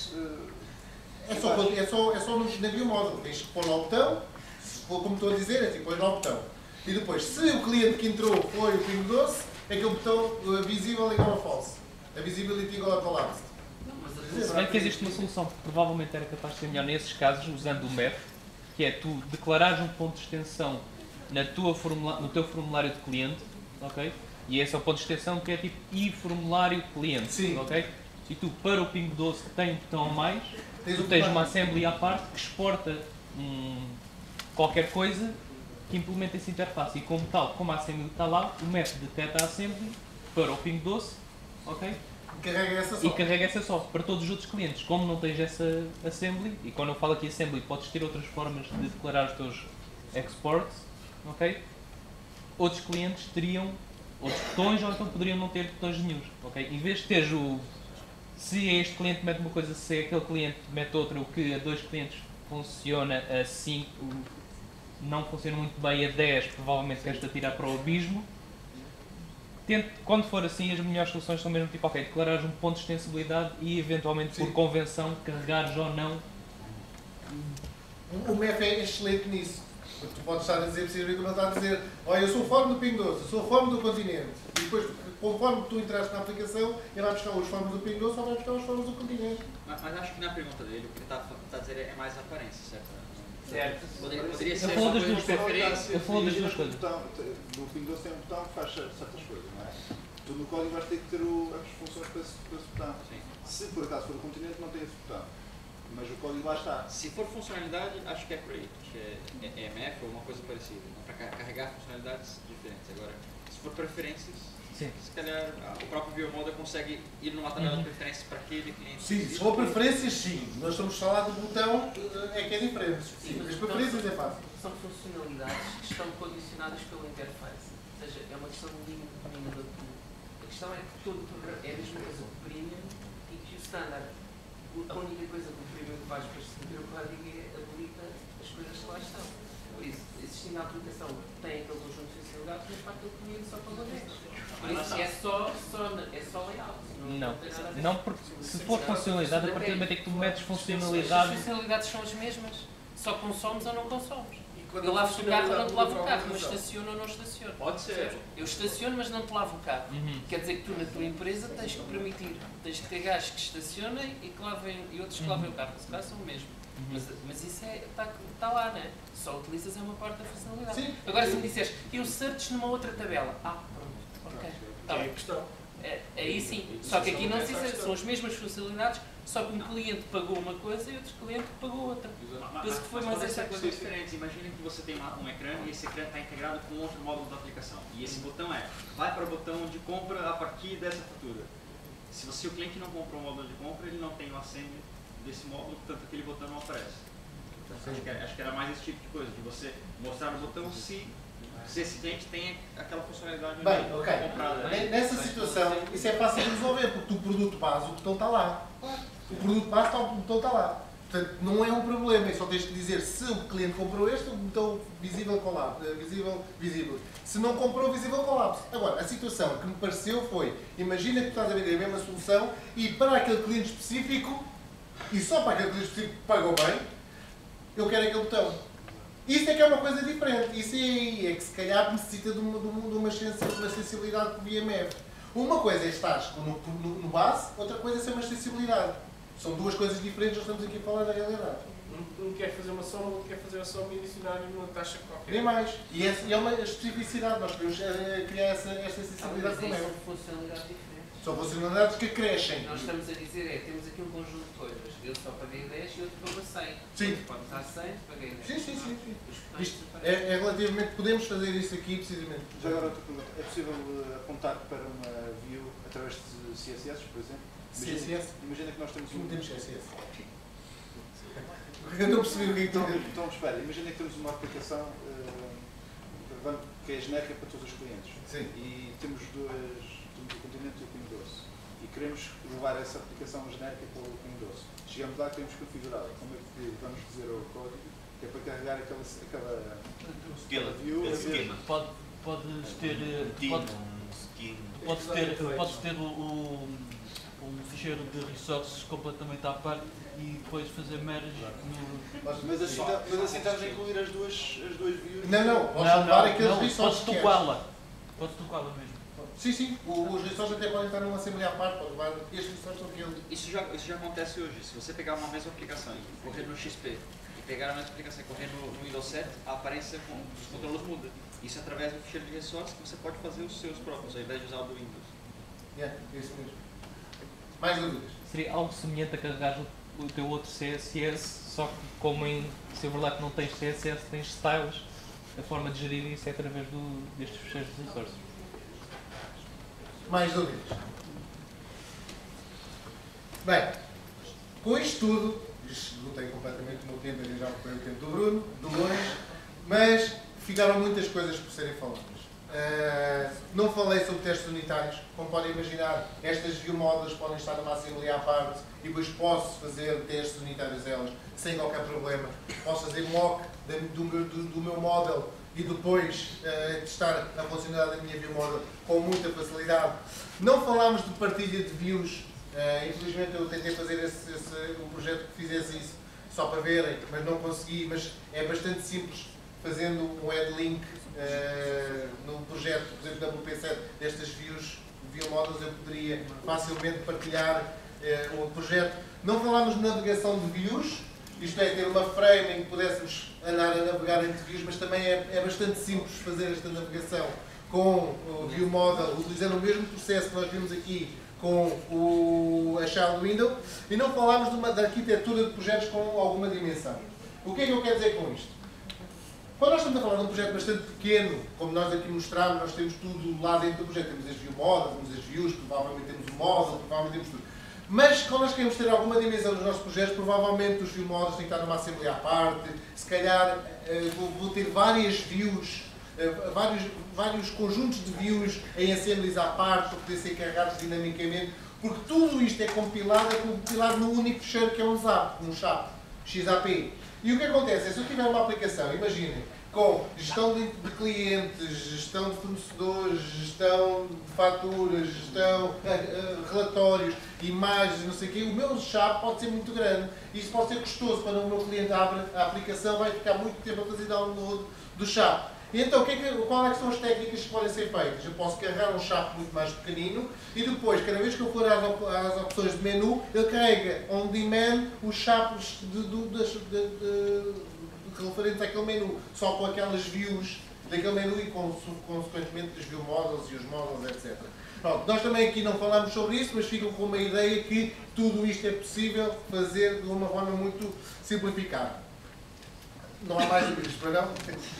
É só na view model. Tens que pôr lá o botão, como estou a dizer, é assim, pões lá o botão. E depois, se o cliente que entrou foi o Pingo Doce, aquele botão visível igual a false. A visibility igual a collapsed. Não, mas Se bem que existe uma solução que provavelmente era capaz de ser melhor nesses casos, usando o MEF, que é tu declarares um ponto de extensão no teu formulário de cliente, ok? E esse é o ponto de extensão que é tipo formulário cliente, Sim. ok? E tu, para o Pingo Doce que tem um botão a mais, tu o tens botão. uma assembly à parte que exporta qualquer coisa que implementa essa interface. E como tal, como a assembly está lá, o MEF detecta a assembly para o Pingo Doce, ok? Carrega essa só. E carrega essa só para todos os outros clientes. Como não tens essa assembly, e quando eu falo aqui assembly, podes ter outras formas de declarar os teus exports, ok? Outros clientes teriam outros botões ou então poderiam não ter botões nenhuns, ok? Em vez de teres se este cliente mete uma coisa, se aquele cliente mete outra, o que a 2 clientes funciona a 5, não funciona muito bem a 10, provavelmente queres-te atirar para o abismo. Quando for assim, as melhores soluções são mesmo tipo, ok, declarares um ponto de extensibilidade e eventualmente por convenção carregares ou não. O MEF é excelente nisso. Porque tu podes estar a dizer, precisamente como ele está a dizer, olha, eu sou o fórum do Pingo Doce, eu sou o fórum do Continente. E depois, conforme tu entraste na aplicação, ele vai buscar os fóruns do Pingo Doce ou vai buscar os fóruns do Continente. Mas acho que na pergunta dele, o que ele está a dizer é mais a aparência, certo? Certo. Poderia ser Eu falo uma das coisa duas de preferência. Eu falo das duas coisas. No Pingo Doce tem um botão que faz certas coisas, não é? Tu no código vais ter que ter as funções para esse botão. Sim. Se por acaso for o Continente, não tem esse botão. Mas o código lá está. Se for funcionalidade, acho que é por aí. Acho que é EMF ou uma coisa parecida. Para carregar funcionalidades diferentes. Agora, Se for preferências, Sim. se calhar o próprio View Model consegue ir numa tabela de preferências para aquele cliente. Sim, se for preferências, sim. Nós estamos a falar do botão, é que é diferente. Sim, mas As preferências é fácil. são funcionalidades que estão condicionadas pela interface. Ou seja, é uma questão de linha determinada de tudo. A questão é que todo o programa é a mesma coisa que o premium e que o standard. A única coisa que o premium faz para distribuir o código é habilita as coisas que lá estão. Por isso, existindo a aplicação que tem aquele conjunto de funcionalidades, mas para aquele cliente só pagou 10. Por isso é só layout. Não, tem nada a ver. não porque se for funcionalidade, a partir do momento em que tu metes funcionalidade. As funcionalidades são as mesmas, só consomes ou não consomes. quando Eu lavo o carro ou não te lavo o carro, mas mas estaciono ou não estaciono. Pode ser. Eu estaciono, mas não te lavo o carro. Quer dizer que tu, na tua empresa, tens que permitir, tens que ter gajos que estacionem e que lavem, e outros que lavem o carro. Se calhar são o mesmo. Mas isso está lá, não é? Só utilizas uma parte da funcionalidade. Sim. Agora, se me disseres, eu search numa outra tabela. Pronto, ok. Tá bem. Aí sim. Só que aqui não se diz, são as mesmas funcionalidades, só que um cliente pagou uma coisa e outro cliente pagou outra. Penso que foi mais pode essa ser a coisas questão. diferentes. Imaginem que você tem um ecrã e esse ecrã está integrado com outro módulo da aplicação. E esse botão vai para o botão de compra a partir dessa fatura. Se o cliente não comprou o módulo de compra, ele não tem o assembly desse módulo, portanto aquele botão não aparece. Acho que era mais esse tipo de coisa, de você mostrar o botão se esse cliente tem aquela funcionalidade Bem, ok. comprada. Nessa situação, isso é fácil de resolver, porque o produto base, o botão está lá. O produto base, o botão está lá. Portanto, não é um problema, é só tens que dizer se o cliente comprou este, o botão visível collapse, visível. Se não comprou, visível collapse. Agora, a situação que me pareceu foi, imagina que tu estás a vender a mesma solução e para aquele cliente específico, e só para aquele cliente específico que pagou bem, eu quero aquele botão. Isso é que é uma coisa diferente. Isso é que se calhar necessita de uma sensibilidade com o VMF. Uma coisa é estar no base, outra coisa é ser uma sensibilidade. São duas coisas diferentes, nós estamos aqui a falar da realidade. Um quer fazer uma soma, outro quer fazer a soma e adicionar numa taxa qualquer. Nem mais. E é uma especificidade. Nós podemos criar esta sensibilidade Mas também. são funcionalidades diferentes. São funcionalidades que crescem. Nós estamos a dizer temos aqui um conjunto de coisas. Eu só paguei 10 e outro pagou 100. Sim. Pode estar 100, paguei 10. Sim. Os botões Isto desaparecem. é relativamente, podemos fazer isso aqui precisamente. Já agora outra pergunta. É possível apontar para uma view através de CSS, por exemplo? CSS? Imagina que nós temos Não um... temos CSS. Eu não percebi o que é que tu dizes. Então, espera, imagina que temos uma aplicação que é genérica para todos os clientes. Sim. E temos o Continente e o Pingo Doce. E queremos levar essa aplicação genérica para o Pingo Doce. Chegamos lá e queremos configurá-la. Como é que vamos dizer ao código que é para carregar aquela view? Aquele esquema. Podes ter um ficheiro de resources completamente à parte e depois fazer merge no... Mas assim estamos a incluir as duas views? Não, podes levar aqueles podes resources que tocá-la. Podes tocá-la mesmo. Sim, os resources até podem estar numa assembleia à parte, podes levar estes resources ou aquele. Isso já acontece hoje. Se você pegar uma mesma aplicação e correr no XP e pegar a mesma aplicação e correr no Windows 7, a aparência dos controles muda. Isso é através do ficheiro de resources que você pode fazer os seus próprios, ao invés de usar o do Windows. Isso mesmo. Mais dúvidas? Seria algo semelhante a carregar o teu outro CSS, só que como em Silverlight não tens CSS, tens styles. A forma de gerir isso é através destes fecheiros de resources. Mais dúvidas? Bem, com isto tudo, esgotei completamente o meu tempo, já foi o tempo do Bruno, de longe, mas ficaram muitas coisas por serem faladas. Não falei sobre testes unitários. Como podem imaginar, estas view models podem estar numa assembleia à parte e depois posso fazer testes unitários elas sem qualquer problema. Posso fazer mock do meu model e depois testar a funcionalidade da minha view model com muita facilidade. Não falámos de partilha de views. Infelizmente eu tentei fazer um projeto que fizesse isso só para verem, mas não consegui. Mas é bastante simples, fazendo um add link no projeto, por exemplo, da WP7 destas view models, eu poderia facilmente partilhar o projeto. Não falámos de navegação de views, isto é, ter uma frame em que pudéssemos andar a navegar entre views, mas também é bastante simples fazer esta navegação com o view model, utilizando o mesmo processo que nós vimos aqui com a child window. E não falámos da arquitetura de projetos com alguma dimensão. O que é que eu quero dizer com isto? Quando nós estamos a falar de um projeto bastante pequeno, como nós aqui mostramos, nós temos tudo lá dentro do projeto. Temos as view models, temos as views, provavelmente temos o model, provavelmente temos tudo. Mas quando nós queremos ter alguma dimensão nos nossos projetos, provavelmente os view models têm que estar numa assembleia à parte, se calhar vou ter várias views, vários conjuntos de views em assemblies à parte para poder ser carregados dinamicamente, porque tudo isto é compilado num único fecheiro que é um ZAP, um XAP. E o que acontece é, se eu tiver uma aplicação, imaginem, com gestão de clientes, gestão de fornecedores, gestão de faturas, gestão, relatórios, imagens, não sei o quê, o meu SAP pode ser muito grande. Isso pode ser custoso. Quando o meu cliente abre a aplicação, vai ficar muito tempo a fazer download do SAP. E então, qual é que são as técnicas que podem ser feitas? Eu posso carregar um SAP muito mais pequenino e depois, cada vez que eu for às opções de menu, ele carrega on demand os SAPs referentes àquele menu, só com aquelas views daquele menu e consequentemente as view models e os models, etc. Pronto, nós também aqui não falamos sobre isso, mas ficam com uma ideia que tudo isto é possível fazer de uma forma muito simplificada. Não há mais do que isto, para não?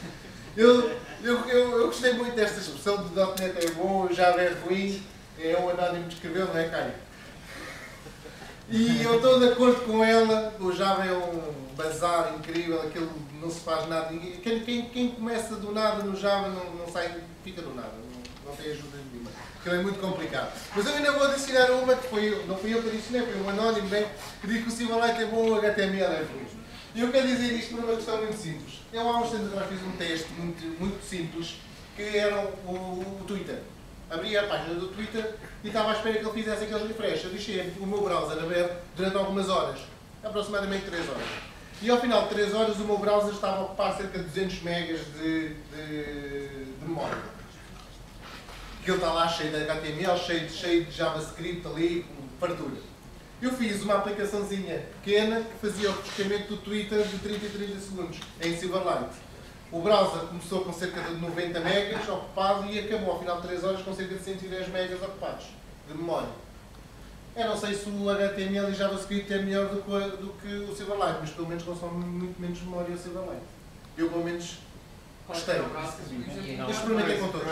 Eu gostei muito desta expressão do .NET é bom, o Java é ruim, é um anónimo que escreveu, não é, Caio? E eu estou de acordo com ela, o Java é um bazar incrível, aquilo não se faz nada. Quem começa do nada no Java não sai, fica do nada, não tem ajuda nenhuma. Aquilo é muito complicado. Mas eu ainda vou adicionar uma que não fui eu que adicionei, foi um anónimo bem, que diz que o Silverlight é bom, o HTML é ruim. E eu quero dizer isto por uma questão muito simples. Eu há uns tempos atrás fiz um teste muito simples, que era o Twitter. Abri a página do Twitter e estava à espera que ele fizesse aqueles refresh. Eu deixei o meu browser aberto durante algumas horas, aproximadamente 3 horas. E ao final de 3 horas o meu browser estava a ocupar cerca de 200 megas de memória. Aquilo está lá cheio de HTML, cheio de JavaScript ali, com fartura. Eu fiz uma aplicaçãozinha pequena que fazia o refrescamento do Twitter de 30 em 30 segundos, em Silverlight. O browser começou com cerca de 90 megas ocupado e acabou ao final de 3 horas com cerca de 110 megas ocupados de memória. Eu não sei se o HTML e JavaScript é melhor do que o Silverlight, mas pelo menos consome muito menos memória o Silverlight. Eu pelo menos gostei. Eu experimentei com todos.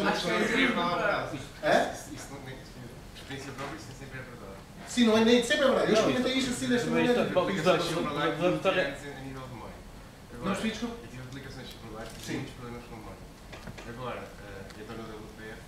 Experiência própria, isso sempre é verdade. Sim, não é nem sempre é verdade. Eu experimentei isto assim desta maneira. A nível de memória. Não explico, desculpa. Eu tive aplicações Silverlight e tive muitos problemas com memória. Agora, eu estou no WPF.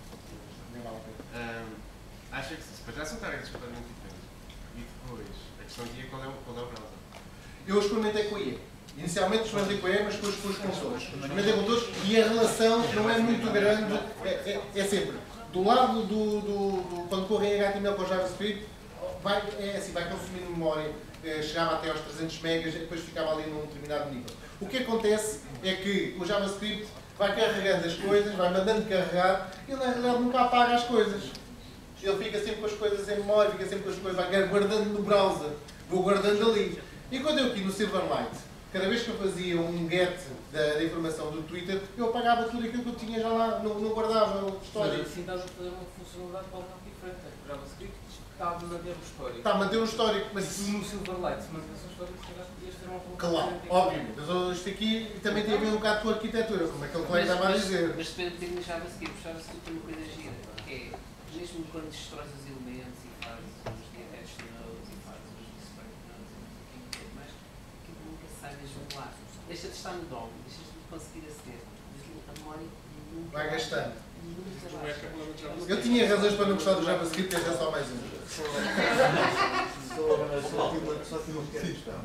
Acho que para já são targets completamente diferentes. E depois, a questão aqui é qual é o browser. Eu experimentei com a IE. Inicialmente experimentei com a IE, mas depois com todos. Experimentei com todos e a relação não é muito grande. É sempre. Do lado quando corre em HTML com JavaScript, vai consumindo memória, chegava até aos 300 megas e depois ficava ali num determinado nível. O que acontece é que o JavaScript vai carregando as coisas, vai mandando carregar e ele nunca apaga as coisas. Ele fica sempre com as coisas em memória, fica sempre com as coisas, vai guardando no browser, vou guardando ali. E quando eu aqui no Silverlight, cada vez que eu fazia um get da informação do Twitter, eu apagava tudo aquilo que eu tinha já lá, não guardava a história. Mas assim estás a fazer uma funcionalidade completamente diferente. O JavaScript está a manter o histórico. Está a manter o histórico, mas no Silverlight, se mantesse o histórico, se calhar podias ter uma função claro, óbvio. Mas isto aqui também tem a ver um bocado com a arquitetura, como aquele colega estava a dizer. Mas depende um bocadinho do JavaScript. O JavaScript tem uma coisa gira, que é, mesmo quando destróis os elementos e fazes os attached nodes e fazes os display nodes e não sei o que mais, aquilo nunca sai mesmo de lá. Deixa de estar no DOM, deixas de conseguir aceder. A memória nunca vai gastando. Eu tinha razões para não gostar do JavaScript, esta é só mais uma. Só tinha uma pequena questão.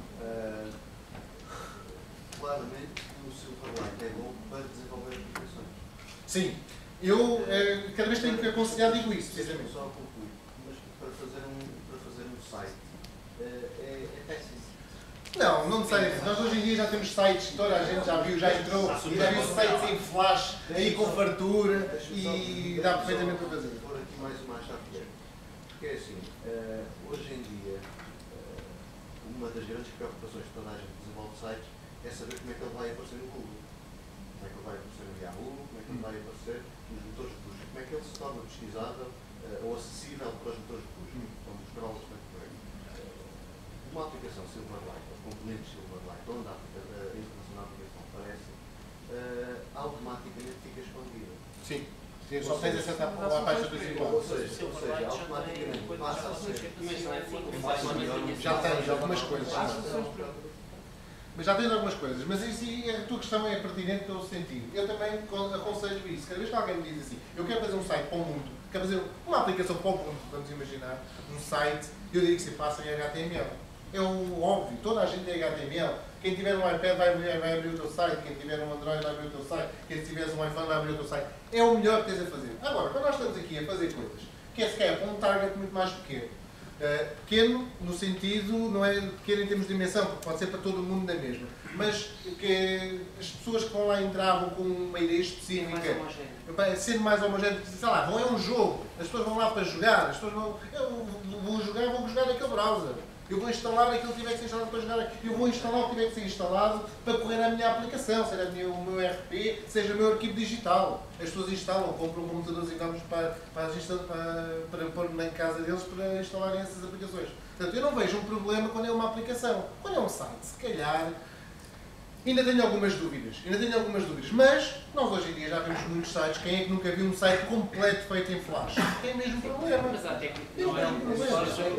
Claramente o Silverlight é bom para desenvolver aplicações. Sim. Eu cada vez tenho que aconselhar, digo isso, precisamente. Só concluir. Mas para fazer um site é péssimo. Não sei. Nós hoje em dia já temos sites, toda a gente já viu, já entrou, já viu sites em flash, aí com fartura e dá perfeitamente para fazer. Vou aqui mais uma chave. Porque é assim, hoje em dia, uma das grandes preocupações de toda a gente que desenvolve sites é saber como é que ele vai aparecer no Google. Como é que ele vai aparecer no Yahoo, como é que ele vai aparecer nos motores de busca, como é que ele se torna pesquisável ou acessível para os motores de busca, como os crawlers estão por aí. Uma aplicação Silverlight, ou componentes Silverlight, onde a informação da aplicação aparece, Sim. Só tens acesso à pasta principal. Ou seja, automaticamente passa a ser. Já tens algumas coisas. Mas já tens algumas coisas. Mas isso, a tua questão é pertinente pelo sentido. Eu também aconselho isso. Cada vez que alguém me diz assim, eu quero fazer um site para o mundo, quero fazer uma aplicação para o mundo, vamos imaginar, um site, eu digo que se passa em HTML. É o óbvio, toda a gente tem HTML. Quem tiver um iPad vai abrir o teu site, quem tiver um Android vai abrir o teu site, quem tiver um iPhone vai abrir o teu site. É o melhor que tens a fazer. Agora, quando nós estamos aqui a fazer coisas, que é sequer para um target muito mais pequeno. Pequeno no sentido, não é pequeno em termos de dimensão, porque pode ser para todo o mundo na mesma. Mas que as pessoas que vão lá entravam com uma ideia específica, sendo mais homogéneo, sei lá, é um jogo, as pessoas vão lá para jogar, as pessoas vão, eu vou jogar naquele browser. Eu vou instalar aquilo que tiver que ser instalado para jogar. Eu vou instalar o que tiver que ser instalado para correr na minha aplicação, seja o meu RP, seja o meu arquivo digital. As pessoas instalam, compram um computador e vamos para pôr na casa deles para instalarem essas aplicações. Portanto, eu não vejo um problema quando é uma aplicação. Quando é um site, se calhar, ainda tenho algumas dúvidas. Mas nós hoje em dia já vemos muitos sites. Quem é que nunca viu um site completo feito em Flash? Tem mesmo problema. Mas há técnica. Não é um problema.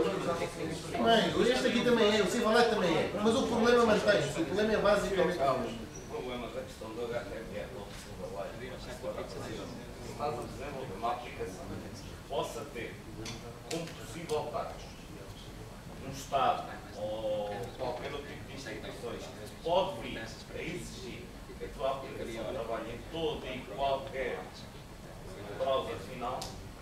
Bem, este aqui também é, o Silverlight também é. Mas o problema mantém-se. O problema é basicamente o mesmo. O problema da questão do HTML ou do Silverlight é que estás a desenvolver uma aplicação que possa ter como possível parte um Estado ou qualquer outro tipo de instituições pode vir a exigir que a tua aplicação trabalhe em todo e qualquer browser final,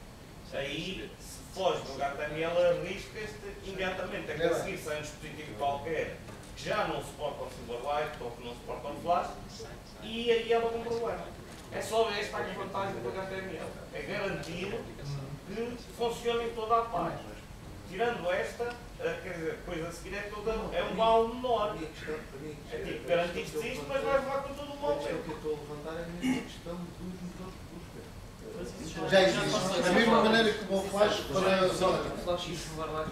aí se foge do HTML arriscas-te imediatamente a conseguir sair um dispositivo qualquer que já não suporta o Silverlight ou que não suporta o Flash e aí é logo um problema. É só esta aqui a vantagem do HTML, é garantir que funcione em toda a página. Tirando esta, quer dizer, depois a seguir é um mal menor. É tipo, garantiste isto, mas vais levar com todo o mal. O que eu estou a levantar é mesmo a questão dos motores de busca. Já existe. Da mesma maneira que o Flash para... Flash e Silverlight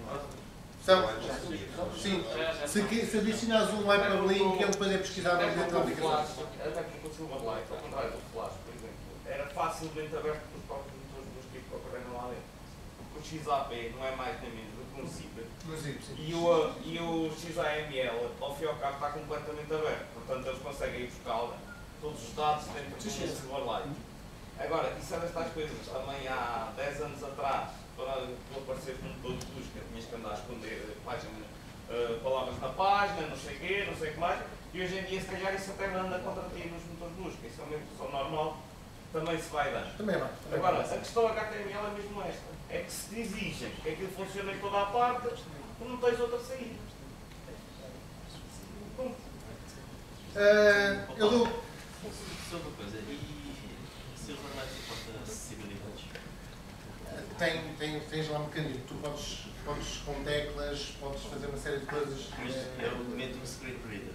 Sim. Se adicionares um hyperlink, ele depois é pesquisado dentro da aplicação. Até porque o Silverlight, ao contrário do Flash, por exemplo, era facilmente aberto pelos próprios motores de busca que ocorreram lá dentro. O XAP não é mais nem menos do que um zip. E o XAML, ao fim e ao cabo, está completamente aberto. Portanto, eles conseguem ir buscar todos os dados dentro do Silverlight. Agora, isso é destas coisas. Também há 10 anos atrás, para tu aparecer como motor de busca, tinhas que andar a esconder palavras na página, não sei o quê, não sei o que mais. E hoje em dia, se calhar, isso até anda contra ti nos motores de busca. Isso é uma evolução normal. Também se vai dando. Também vai. Agora, a questão HTML é mesmo esta. É que se te exigem que aquilo funcione em toda a parte, tu não tens outra saída. Eu dou... Só uma coisa, e Silverlight suporta acessibilidades? Tens lá um mecanismo. Tu podes com teclas, podes fazer uma série de coisas. Mas é o documento do screen reader.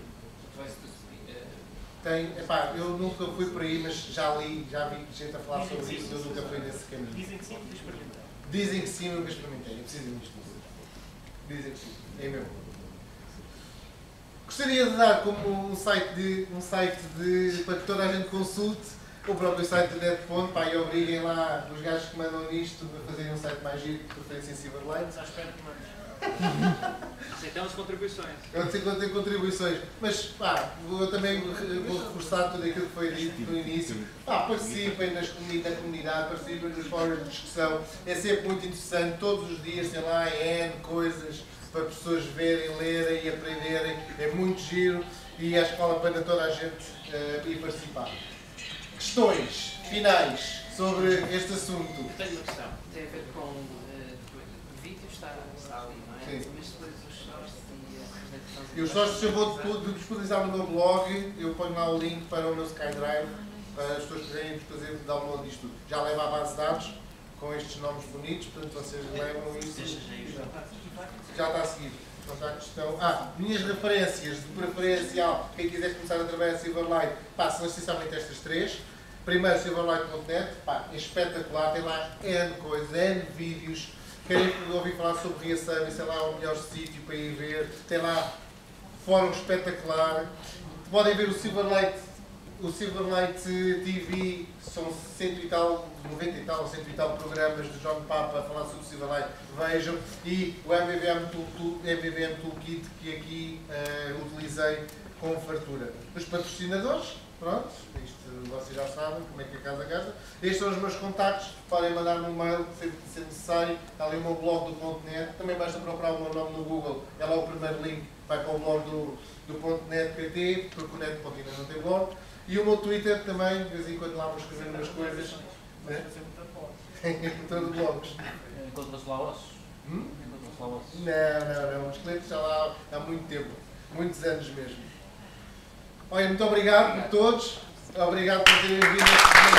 Eu nunca fui por aí, mas já vi gente a falar sobre isso, eu nunca fui nesse caminho. Dizem que sim, nunca experimentei. Dizem que sim, nunca experimentei. É preciso isto. Dizem que sim. É mesmo. Gostaria de dar como um site para que toda a gente consulte o próprio site do NetPonto, e obriguem lá os gajos que mandam nisto a fazerem um site mais giro, de preferência em Silverlight. À espera que mandes. Aceitamos contribuições. Eu tenho contribuições, mas eu também vou reforçar tudo aquilo que foi dito no início. Participem na comunidade, participem nos fóruns de discussão. É sempre muito interessante, todos os dias tem lá N coisas para pessoas verem, lerem e aprenderem. É muito giro e acho que vale a pena toda a gente ir participar. Questões finais sobre este assunto? Tenho uma questão. Tem a ver com o vídeo está ali, não é? Sim. Mas depois os shorts e a apresentação. E os shorts eu vou disponibilizar no meu blog, eu ponho lá o link para o meu SkyDrive, para as pessoas poderem fazer download disto tudo. Já leva a base de dados com estes nomes bonitos, portanto vocês levam isso. Já está a seguir. Minhas referências de preferencial, quem quiser começar através de Silverlight, são essencialmente estas três. Primeiro, Silverlight.net, é espetacular, tem lá N coisas, N vídeos. Querem ouvir falar sobre ReaService, é lá o melhor sítio para ir ver. Tem lá fórum espetacular. Podem ver o Silverlight o Silverlight TV são 100 e tal, 90 e tal, 100 e tal programas de John Papa a falar sobre o Silverlight, vejam, e o MVVM Toolkit que aqui utilizei com fartura. Os patrocinadores, pronto, isto vocês já sabem como é que a casa gasta. Estes são os meus contactos, podem mandar-me um mail se necessário, está ali o meu blog do .net, também basta procurar o meu nome no Google, é lá o primeiro link, vai para o blog do .net PT, porque o net ainda não tem blog. E o meu Twitter também, de vez em quando lá vou escrever umas coisas. Em todo blogs. Encontra-se lá ossos? Encontra-se lá ossos? Não, os esqueletos já lá há muito tempo, muitos anos mesmo. Olha, muito obrigado por todos, obrigado por terem vindo.